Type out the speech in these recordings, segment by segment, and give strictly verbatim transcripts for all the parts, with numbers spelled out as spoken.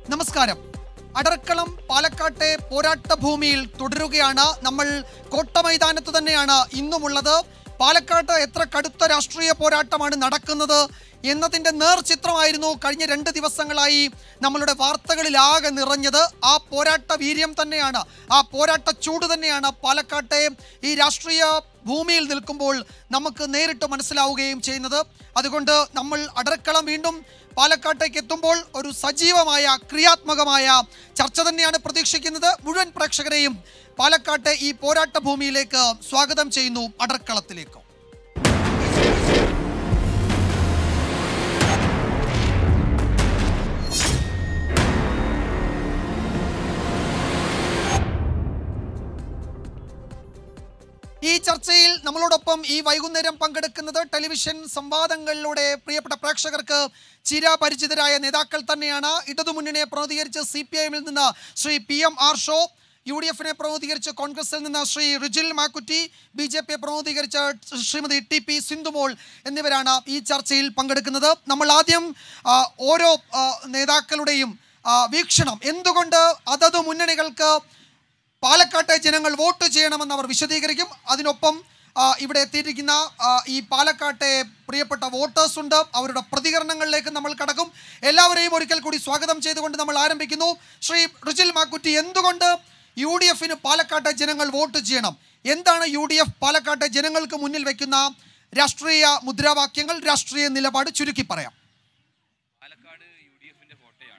നമസ്കാരം. അടർക്കളം പാലക്കാട്ടെ പോരാട്ട ഭൂമിയിൽ തുടരുകയാണ്. നമ്മൾ കോട്ടമൈതാനത്ത് തന്നെയാണ് ഇന്നുമുള്ളത്. പാലക്കാട്ട് എത്ര കടുത്ത രാഷ്ട്രീയ പോരാട്ടമാണ് നടക്കുന്നത് എന്നതിൻ്റെ നേർചിത്രമായിരുന്നു കഴിഞ്ഞ രണ്ട് ദിവസങ്ങളായി നമ്മളുടെ വാർത്തകളിലാകെ നിറഞ്ഞത്. ആ പോരാട്ട വീര്യം തന്നെയാണ്, ആ പോരാട്ട ചൂട് തന്നെയാണ് പാലക്കാട്ടെ ഈ രാഷ്ട്രീയ ഭൂമിയിൽ നിൽക്കുമ്പോൾ നമുക്ക് നേരിട്ട് മനസ്സിലാവുകയും ചെയ്യുന്നത്. അതുകൊണ്ട് നമ്മൾ അടർക്കളം വീണ്ടും പാലക്കാട്ടേക്ക് എത്തുമ്പോൾ ഒരു സജീവമായ ക്രിയാത്മകമായ ചർച്ച തന്നെയാണ് പ്രതീക്ഷിക്കുന്നത്. മുഴുവൻ പ്രേക്ഷകരെയും പാലക്കാട്ടെ ഈ പോരാട്ട ഭൂമിയിലേക്ക് സ്വാഗതം ചെയ്യുന്നു. അടർക്കളത്തിലേക്ക് ഈ ചർച്ചയിൽ നമ്മളോടൊപ്പം ഈ വൈകുന്നേരം പങ്കെടുക്കുന്നത് ടെലിവിഷൻ സംവാദങ്ങളിലൂടെ പ്രിയപ്പെട്ട പ്രേക്ഷകർക്ക് ചിരപരിചിതരായ നേതാക്കൾ തന്നെയാണ്. ഇടതുമുന്നണിയെ പ്രതികരിച്ച് സി പി ഐ എമ്മിൽ നിന്ന് Shri P M Arsho, U D എഫിനെ പ്രതികരിച്ച് കോൺഗ്രസിൽ നിന്ന് ശ്രീ റിജിൽ മാക്കുറ്റി, ബി ജെ പിയെ പ്രതികരിച്ച് ശ്രീമതി ടി പി സിന്ധുമോൾ എന്നിവരാണ് ഈ ചർച്ചയിൽ പങ്കെടുക്കുന്നത്. നമ്മൾ ആദ്യം ഓരോ നേതാക്കളുടെയും വീക്ഷണം, എന്തുകൊണ്ട് അതത് മുന്നണികൾക്ക് പാലക്കാട്ടെ ജനങ്ങൾ വോട്ട് ചെയ്യണമെന്ന് അവർ വിശദീകരിക്കും. അതിനൊപ്പം ഇവിടെ എത്തിയിരിക്കുന്ന ഈ പാലക്കാട്ടെ പ്രിയപ്പെട്ട വോട്ടേഴ്സ് ഉണ്ട്, അവരുടെ പ്രതികരണങ്ങളിലേക്ക് നമ്മൾ കടക്കും. എല്ലാവരെയും ഒരിക്കൽ കൂടി സ്വാഗതം ചെയ്തുകൊണ്ട് നമ്മൾ ആരംഭിക്കുന്നു. ശ്രീ റിജിൽ മാക്കുറ്റി, എന്തുകൊണ്ട് യു ഡി എഫിന് പാലക്കാട്ടെ ജനങ്ങൾ വോട്ട് ചെയ്യണം? എന്താണ് യു ഡി എഫ് പാലക്കാട്ടെ ജനങ്ങൾക്ക് മുന്നിൽ വയ്ക്കുന്ന രാഷ്ട്രീയ മുദ്രാവാക്യങ്ങൾ, രാഷ്ട്രീയ നിലപാട് ചുരുക്കി പറയാം? പാലക്കാട് യു ഡി എഫിന്റെ കോട്ടയാണ്.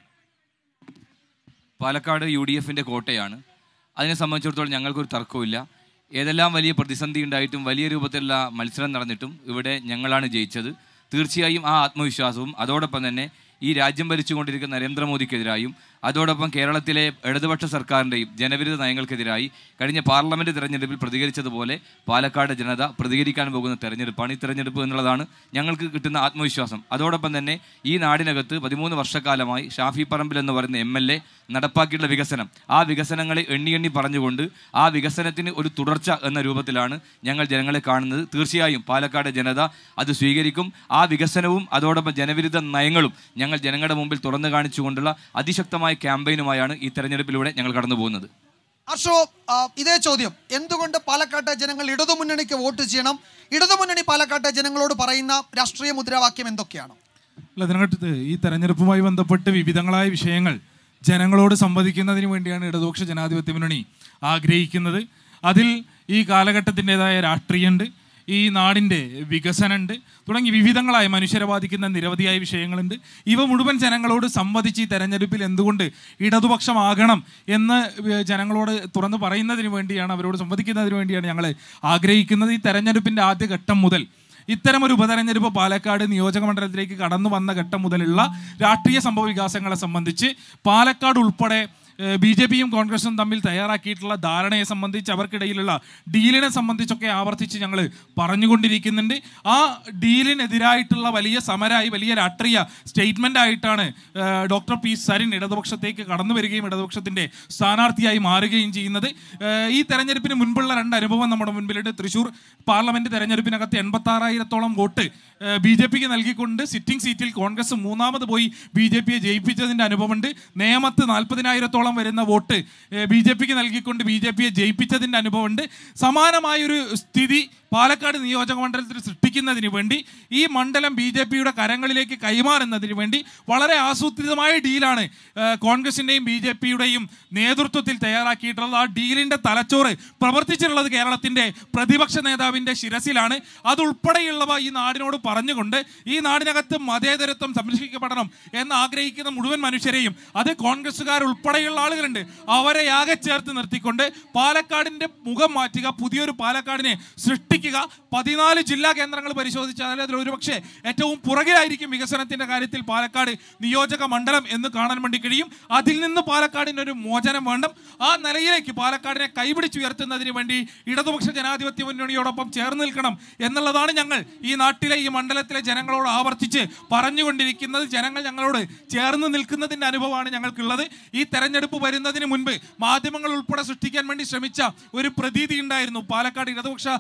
പാലക്കാട് യു ഡി എഫിന്റെ കോട്ടയാണ്. അതിനെ സംബന്ധിച്ചിടത്തോളം ഞങ്ങൾക്കൊരു തർക്കമില്ല. ഏതെല്ലാം വലിയ പ്രതിസന്ധി ഉണ്ടായിട്ടും വലിയ രൂപത്തിലുള്ള മത്സരം നടന്നിട്ടും ഇവിടെ ഞങ്ങളാണ് ജയിച്ചത്. തീർച്ചയായും ആ ആത്മവിശ്വാസവും അതോടൊപ്പം തന്നെ ഈ രാജ്യം ഭരിച്ചുകൊണ്ടിരിക്കുന്ന നരേന്ദ്രമോദിക്കെതിരായും അതോടൊപ്പം കേരളത്തിലെ ഇടതുപക്ഷ സർക്കാരിൻ്റെയും ജനവിരുദ്ധ നയങ്ങൾക്കെതിരായി കഴിഞ്ഞ പാർലമെൻറ്റ് തെരഞ്ഞെടുപ്പിൽ പ്രതികരിച്ചതുപോലെ പാലക്കാട് ജനത പ്രതികരിക്കാൻ പോകുന്ന തെരഞ്ഞെടുപ്പാണ് ഈ തെരഞ്ഞെടുപ്പ് എന്നുള്ളതാണ് ഞങ്ങൾക്ക് കിട്ടുന്ന ആത്മവിശ്വാസം. അതോടൊപ്പം തന്നെ ഈ നാടിനകത്ത് പതിമൂന്ന് വർഷക്കാലമായി ഷാഫി പറമ്പിൽ എന്ന് പറയുന്ന എം എൽ എ നടപ്പാക്കിയിട്ടുള്ള വികസനം, ആ വികസനങ്ങളെ എണ്ണി എണ്ണി പറഞ്ഞുകൊണ്ട് ആ വികസനത്തിന് ഒരു തുടർച്ച എന്ന രൂപത്തിലാണ് ഞങ്ങൾ ജനങ്ങളെ കാണുന്നത്. തീർച്ചയായും പാലക്കാട് ജനത അത് സ്വീകരിക്കും. ആ വികസനവും അതോടൊപ്പം ജനവിരുദ്ധ നയങ്ങളും ഞങ്ങൾ ജനങ്ങളുടെ മുമ്പിൽ തുറന്നു കാണിച്ചുകൊണ്ടുള്ള അതിശക്തമായ ക്യാമ്പയിനുമായാണ് ഈ തെരഞ്ഞെടുപ്പിലൂടെ ഞങ്ങൾ കടന്നു പോകുന്നത്. അർഷോ, ഇതേ ചോദ്യം, എന്തുകൊണ്ട് പാലക്കാട്ടെ ജനങ്ങൾ ഇടതുമുന്നണിക്ക് വോട്ട് ചെയ്യണം? ഇടതുമുന്നണി പാലക്കാട്ടെ ജനങ്ങളോട് പറയുന്ന രാഷ്ട്രീയ മുദ്രാവാക്യം എന്തൊക്കെയാണ്? അല്ല, ഇതിനകത്ത് ഈ തെരഞ്ഞെടുപ്പുമായി ബന്ധപ്പെട്ട് വിവിധങ്ങളായ വിഷയങ്ങൾ ജനങ്ങളോട് സംവദിക്കുന്നതിന് വേണ്ടിയാണ് ഇടതുപക്ഷ ജനാധിപത്യ മുന്നണി ആഗ്രഹിക്കുന്നത്. അതിൽ ഈ കാലഘട്ടത്തിൻ്റെതായ രാഷ്ട്രീയമുണ്ട്, ഈ നാടിൻ്റെ വികസനമുണ്ട്, തുടങ്ങി വിവിധങ്ങളായ മനുഷ്യരെ ബാധിക്കുന്ന നിരവധിയായ വിഷയങ്ങളുണ്ട്. ഇവ മുഴുവൻ ജനങ്ങളോട് സംവദിച്ച് ഈ തെരഞ്ഞെടുപ്പിൽ എന്തുകൊണ്ട് ഇടതുപക്ഷമാകണം എന്ന് ജനങ്ങളോട് തുറന്ന് പറയുന്നതിന് വേണ്ടിയാണ്, അവരോട് സംവദിക്കുന്നതിന് വേണ്ടിയാണ് ഞങ്ങൾ ആഗ്രഹിക്കുന്നത്. ഈ തെരഞ്ഞെടുപ്പിൻ്റെ ആദ്യ ഘട്ടം മുതൽ ഇത്തരമൊരു ഉപതെരഞ്ഞെടുപ്പ് പാലക്കാട് നിയോജക മണ്ഡലത്തിലേക്ക് കടന്നു വന്ന ഘട്ടം മുതലുള്ള രാഷ്ട്രീയ സംഭവ വികാസങ്ങളെ സംബന്ധിച്ച് പാലക്കാട് ഉൾപ്പെടെ ബി ജെ പിയും കോൺഗ്രസും തമ്മിൽ തയ്യാറാക്കിയിട്ടുള്ള ധാരണയെ സംബന്ധിച്ച്, അവർക്കിടയിലുള്ള ഡീലിനെ സംബന്ധിച്ചൊക്കെ ആവർത്തിച്ച് ഞങ്ങൾ പറഞ്ഞുകൊണ്ടിരിക്കുന്നുണ്ട്. ആ ഡീലിനെതിരായിട്ടുള്ള വലിയ സമരമായി, വലിയ രാഷ്ട്രീയ സ്റ്റേറ്റ്മെൻ്റ് ആയിട്ടാണ് ഡോക്ടർ പി സരിൻ ഇടതുപക്ഷത്തേക്ക് കടന്നു വരികയും ഇടതുപക്ഷത്തിൻ്റെ സ്ഥാനാർത്ഥിയായി മാറുകയും ചെയ്യുന്നത്. ഈ തെരഞ്ഞെടുപ്പിന് മുൻപുള്ള രണ്ട് അനുഭവം നമ്മുടെ മുൻപിലുണ്ട്. തൃശ്ശൂർ പാർലമെൻറ്റ് തെരഞ്ഞെടുപ്പിനകത്ത് എൺപത്താറായിരത്തോളം വോട്ട് ബി ജെ പിക്ക് നൽകിക്കൊണ്ട് സിറ്റിംഗ് സീറ്റിൽ കോൺഗ്രസ് മൂന്നാമത് പോയി ബി ജെ പിയെ ജയിപ്പിച്ചതിൻ്റെ അനുഭവമുണ്ട്. നേമത്ത് നാൽപ്പതിനായിരത്തോളം വരുന്ന വോട്ട് ബി ജെ പിക്ക് നൽകിക്കൊണ്ട് ബി ജെ പിയെ ജയിപ്പിച്ചതിൻ്റെ അനുഭവമുണ്ട്. സമാനമായൊരു സ്ഥിതി പാലക്കാട് നിയോജക മണ്ഡലത്തിൽ സൃഷ്ടിക്കുന്നതിന് വേണ്ടി, ഈ മണ്ഡലം ബി ജെ പിയുടെ കരങ്ങളിലേക്ക് കൈമാറുന്നതിന് വേണ്ടി വളരെ ആസൂത്രിതമായ ഡീലാണ് കോൺഗ്രസിൻ്റെയും ബി ജെ പിയുടെയും നേതൃത്വത്തിൽ തയ്യാറാക്കിയിട്ടുള്ളത്. ആ ഡീലിൻ്റെ തലച്ചോറ് പ്രവർത്തിച്ചിട്ടുള്ളത് കേരളത്തിൻ്റെ പ്രതിപക്ഷ നേതാവിൻ്റെ ശിരസിലാണ്. അതുൾപ്പെടെയുള്ളവ ഈ നാടിനോട് പറഞ്ഞുകൊണ്ട് ഈ നാടിനകത്ത് മതേതരത്വം സംരക്ഷിക്കപ്പെടണം എന്ന് ആഗ്രഹിക്കുന്ന മുഴുവൻ മനുഷ്യരെയും, അത് കോൺഗ്രസ്സുകാർ ഉൾപ്പെടെയുള്ള ആളുകളുണ്ട്, അവരെ ആകെ ചേർത്ത് നിർത്തിക്കൊണ്ട് പാലക്കാടിൻ്റെ മുഖം മാറ്റുക, പുതിയൊരു പാലക്കാടിനെ സൃഷ്ടി പതിനാല് ജില്ലാ കേന്ദ്രങ്ങൾ പരിശോധിച്ചാൽ അതിൽ ഒരുപക്ഷെ ഏറ്റവും പുറകിലായിരിക്കും വികസനത്തിന്റെ കാര്യത്തിൽ പാലക്കാട് നിയോജക മണ്ഡലം എന്ന് കാണാൻ വേണ്ടി കഴിയും. അതിൽ നിന്ന് പാലക്കാടിന് ഒരു മോചനം വേണം. ആ നിലയിലേക്ക് പാലക്കാടിനെ കൈപിടിച്ചുയർത്തുന്നതിന് വേണ്ടി ഇടതുപക്ഷ ജനാധിപത്യ മുന്നണിയോടൊപ്പം ചേർന്ന് നിൽക്കണം എന്നുള്ളതാണ് ഞങ്ങൾ ഈ നാട്ടിലെ ഈ മണ്ഡലത്തിലെ ജനങ്ങളോട് ആവർത്തിച്ച് പറഞ്ഞുകൊണ്ടിരിക്കുന്നത്. ജനങ്ങൾ ഞങ്ങളോട് ചേർന്ന് നിൽക്കുന്നതിൻ്റെ അനുഭവമാണ് ഞങ്ങൾക്കുള്ളത്. ഈ തെരഞ്ഞെടുപ്പ് വരുന്നതിന് മുൻപ് മാധ്യമങ്ങൾ ഉൾപ്പെടെ സൃഷ്ടിക്കാൻ വേണ്ടി ശ്രമിച്ച ഒരു പ്രതീതി ഉണ്ടായിരുന്നു. പാലക്കാട് ഇടതുപക്ഷ ജനാധിപത്യ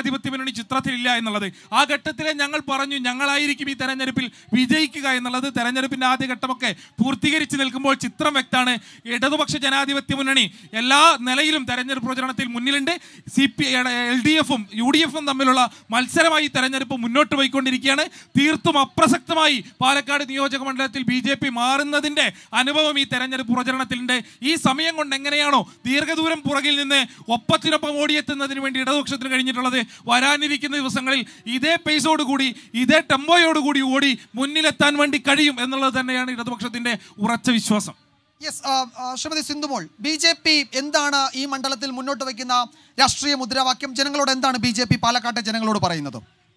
ജനാധിപത്യ മുന്നണി ചിത്രത്തിലില്ല എന്നുള്ളത്. ആ ഘട്ടത്തിലെ ഞങ്ങൾ പറഞ്ഞു ഞങ്ങളായിരിക്കും ഈ തെരഞ്ഞെടുപ്പിൽ വിജയിക്കുക എന്നുള്ളത്. തെരഞ്ഞെടുപ്പിൻ്റെ ആദ്യഘട്ടമൊക്കെ പൂർത്തീകരിച്ച് നിൽക്കുമ്പോൾ ചിത്രം വ്യക്തമാണ്. ഇടതുപക്ഷ ജനാധിപത്യ മുന്നണി എല്ലാ നിലയിലും തെരഞ്ഞെടുപ്പ് പ്രചരണത്തിൽ മുന്നിലുണ്ട്. സി പി എൽ ഡി എഫും യു ഡി എഫും തമ്മിലുള്ള മത്സരമായി തെരഞ്ഞെടുപ്പ് മുന്നോട്ട് പോയിക്കൊണ്ടിരിക്കുകയാണ്. തീർത്തും അപ്രസക്തമായി പാലക്കാട് നിയോജക മണ്ഡലത്തിൽ ബി ജെ പി മാറുന്നതിൻ്റെ അനുഭവം ഈ തെരഞ്ഞെടുപ്പ് പ്രചരണത്തിലുണ്ട്. ഈ സമയം കൊണ്ട് എങ്ങനെയാണോ ദീർഘദൂരം പുറകിൽ നിന്ന് ഒപ്പത്തിനൊപ്പം ഓടിയെത്തുന്നതിന് വേണ്ടി ഇടതുപക്ഷത്തിന് കഴിഞ്ഞിട്ടുള്ളത്, വരാനിരിക്കുന്ന ദിവസങ്ങളിൽ ഇതേ പേസോടുകൂടി ഇതേ ടെമ്പോയോടുകൂടി ഓടി മുന്നിലെത്താൻ വേണ്ടി കഴിയും എന്നുള്ളത് തന്നെയാണ് ഇടതുപക്ഷത്തിൻ്റെ ഉറച്ച വിശ്വാസം. Yes, Shrimati Sindhumol, B J P എന്താണ് ഈ മണ്ഡലത്തിൽ മുന്നോട്ട് വയ്ക്കുന്ന രാഷ്ട്രീയ മുദ്രാവാക്യം? ജനങ്ങളോട് എന്താണ് ബി ജെ പി പാലക്കാട്ടെ ജനങ്ങളോട് പറയുന്നത്?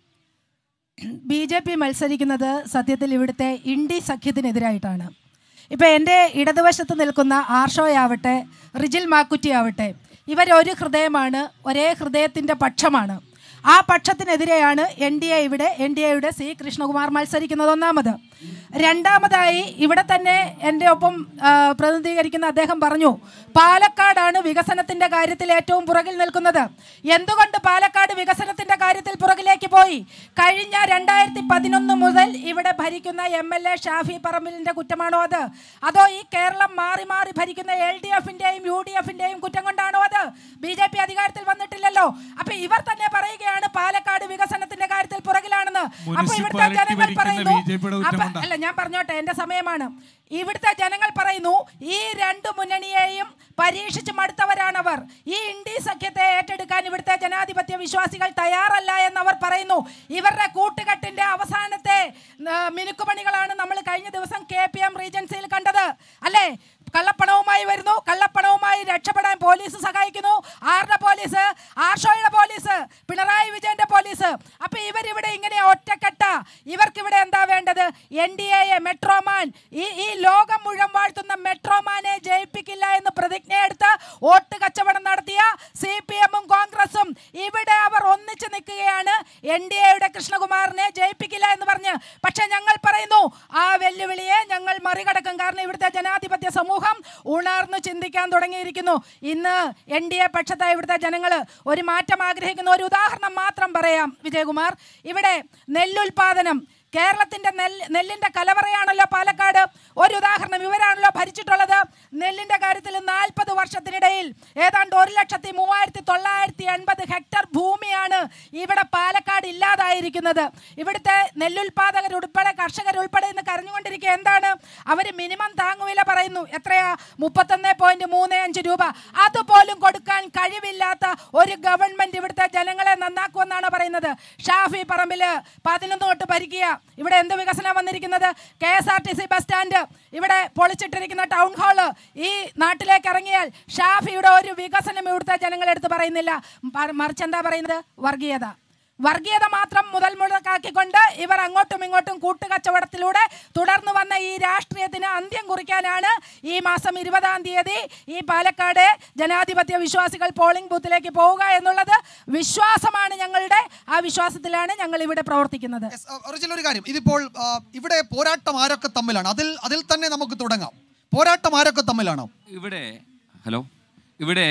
ബി ജെ പി മത്സരിക്കുന്നത് സത്യത്തിൽ ഇവിടുത്തെ ഇന്ത്യ സഖ്യത്തിനെതിരായിട്ടാണ്. ഇപ്പം എൻ്റെ ഇടതുവശത്ത് നിൽക്കുന്ന ആർഷോയാവട്ടെ റിജിൽ മാക്കുറ്റി ആവട്ടെ, ഇവരൊരു ഹൃദയമാണ്, ഒരേ ഹൃദയത്തിൻ്റെ പക്ഷമാണ്. ആ പക്ഷത്തിനെതിരെയാണ് എൻ ഡി എ ഇവിടെ എൻ ഡി എയുടെ സി കൃഷ്ണകുമാർ മത്സരിക്കുന്നത്. ഒന്നാമത്. രണ്ടാമതായി ഇവിടെ തന്നെ എൻ്റെ ഒപ്പം പ്രതിനിധീകരിക്കുന്ന അദ്ദേഹം പറഞ്ഞു പാലക്കാടാണ് വികസനത്തിൻ്റെ കാര്യത്തിൽ ഏറ്റവും പുറകിൽ നിൽക്കുന്നത്. എന്തുകൊണ്ട് പാലക്കാട് വികസനത്തിൻ്റെ കാര്യത്തിൽ പുറകിലേക്ക് പോയി? കഴിഞ്ഞ രണ്ടായിരത്തി പതിനൊന്ന് മുതൽ ഇവിടെ ഭരിക്കുന്ന എം എൽ എ ഷാഫി പറമ്പിലിൻ്റെ കുറ്റമാണോ അത്? അതോ ഈ കേരളം മാറി മാറി ഭരിക്കുന്ന എൽ ഡി എഫിൻ്റെയും യു ഡി എഫിൻ്റെയും കുറ്റം കൊണ്ടാണോ അത്? ബി ജെ പി അധികാരത്തിൽ വന്നിട്ടില്ലല്ലോ. അപ്പൊ ഇവർ തന്നെ പറയുകയാണ് പാലക്കാട് വികസനത്തിന്റെ കാര്യത്തിൽ പുറകിലാണെന്ന്. അപ്പൊ ഇവിടുത്തെ ജനങ്ങൾ പറയുന്നു, അല്ല ഞാൻ പറഞ്ഞോട്ടെ, എന്റെ സമയമാണ്. ഇവിടുത്തെ ജനങ്ങൾ പറയുന്നു ഈ രണ്ട് മുന്നണിയെയും പരീക്ഷിച്ച് മടുത്തവരാണവർ. ഈ ഇന്ത്യ സഖ്യത്തെ ഏറ്റെടുക്കാൻ ഇവിടുത്തെ ജനാധിപത്യ വിശ്വാസികൾ തയ്യാറല്ല എന്നവർ പറയുന്നു. ഇവരുടെ കൂട്ടുകെട്ടിന്റെ അവസാനത്തെ മിനുക്കുപണികളാണ് നമ്മൾ കഴിഞ്ഞ ദിവസം കെ പി എം റീജൻസിയിൽ കണ്ടത്, അല്ലേ? കള്ളപ്പണവുമായി വരുന്നു, കള്ളപ്പണവുമായി രക്ഷപ്പെടാൻ പോലീസ് സഹായിക്കുന്നു. ആരുടെ പോലീസ്? ആർഷോയുടെ പോലീസ്, പിണറായി വിജയന്റെ പോലീസ്. അപ്പൊ ഇവരിവിടെ ഇങ്ങനെ ഒറ്റക്കെട്ട. ഇവർക്കിവിടെ എന്താ വേണ്ടത്? എൻ ഡി എ മെട്രോമാൻ, ഈ ഈ ലോകം മുഴുവൻ വാഴ്ത്തുന്ന മെട്രോമാനെ ജയിപ്പിക്കില്ല എന്ന് പ്രതിജ്ഞയെടുത്ത് വോട്ട് കച്ചവടം നടത്തിയ സി പി എമ്മും കോൺഗ്രസും ഇവിടെ അവർ ഒന്നിച്ചു നിൽക്കുകയാണ്. എൻ ഡി എയുടെ കൃഷ്ണകുമാറിനെ ജയിപ്പിക്കില്ല എന്ന് പറഞ്ഞ്. പക്ഷെ ഞങ്ങൾ പറയുന്നു ആ വെല്ലുവിളിയെ ഞങ്ങൾ മറികടക്കും. കാരണം ഇവിടുത്തെ ജനാധിപത്യ സമൂഹം ഉണർന്നു ചിന്തിക്കാൻ തുടങ്ങിയിരിക്കുന്നു. ഇന്ന് എൻ ഡി എ പക്ഷത്തായ ഇവിടുത്തെ ജനങ്ങൾ ഒരു മാറ്റം ആഗ്രഹിക്കുന്ന ഒരു ഉദാഹരണം മാത്രം പറയാം വിജയകുമാർ. ഇവിടെ നെല്ലുൽപാദനം, കേരളത്തിന്റെ നെല്ല് നെല്ലിന്റെ കലവറയാണല്ലോ പാലക്കാട്. ഒരു ഉദാഹരണം, ഇവരാണല്ലോ ഭരിച്ചിട്ടുള്ളത്. നെല്ലിന്റെ കാര്യത്തിൽ നാൽപ്പത് വർഷത്തിനിടയിൽ ഏതാണ്ട് ഒരു ലക്ഷത്തി മൂവായിരത്തി തൊള്ളായിരത്തി എൺപത് ഹെക്ടർ ഭൂമിയാണ് ഇവിടെ പാലക്കാട് ഇല്ലാതായിരിക്കുന്നത്. ഇവിടുത്തെ നെല്ലുൽപാദകരുൾപ്പെടെ കർഷകരുൾപ്പെടെ ഇന്ന് കരഞ്ഞുകൊണ്ടിരിക്കുക എന്താണ്? അവർ മിനിമം താങ്ങുവില പറയുന്നു. എത്രയാ? മുപ്പത്തൊന്ന് പോയിന്റ് മൂന്ന് അഞ്ച് രൂപ. അതുപോലും കൊടുക്കാൻ കഴിവില്ലാത്ത ഒരു ഗവൺമെന്റ് ഇവിടുത്തെ ജനങ്ങളെ നന്നാക്കുമെന്നാണ് പറയുന്നത്. ഷാഫി പറമ്പില് പതിനൊന്ന് തൊട്ട് ഭരിക്കുക. ഇവിടെ എന്ത് വികസനം വന്നിരിക്കുന്നത്? K S R T C bus stand, ഇവിടെ പൊളിച്ചിട്ടിരിക്കുന്ന ടൗൺ ഹാള്. ഈ നാട്ടിലേക്ക് ഇറങ്ങിയാൽ ഷാഫിയുടെ ഒരു വികസനം ഇവിടുത്തെ ജനങ്ങളെടുത്ത് പറയുന്നില്ല. മറിച്ച് എന്താ പറയുന്നത്? വർഗീയത. വർഗീയത മാത്രം മുതൽ മുടക്കാക്കിക്കൊണ്ട് ഇവർ അങ്ങോട്ടും ഇങ്ങോട്ടും കൂട്ടുകച്ചവടത്തിലൂടെ തുടർന്നു വന്ന ഈ രാഷ്ട്രീയത്തിന് അന്ത്യം കുറിക്കാനാണ് ഈ മാസം ഇരുപതാം തീയതി ഈ പാലക്കാട് ജനാധിപത്യ വിശ്വാസികൾ പോളിംഗ് ബൂത്തിലേക്ക് പോവുക എന്നുള്ളത് വിശ്വാസമാണ് ഞങ്ങളുടെ. ആ വിശ്വാസത്തിലാണ് ഞങ്ങൾ ഇവിടെ പ്രവർത്തിക്കുന്നത്. ഒരു കാര്യം, ഇതിപ്പോൾ ഇവിടെ പോരാട്ടം ആരൊക്കെ തമ്മിലാണ്? അതിൽ അതിൽ തന്നെ നമുക്ക് തുടങ്ങാം. പോരാട്ടം ആരൊക്കെ തമ്മിലാണോ ഇവിടെ? ഹലോ, ഇവിടെ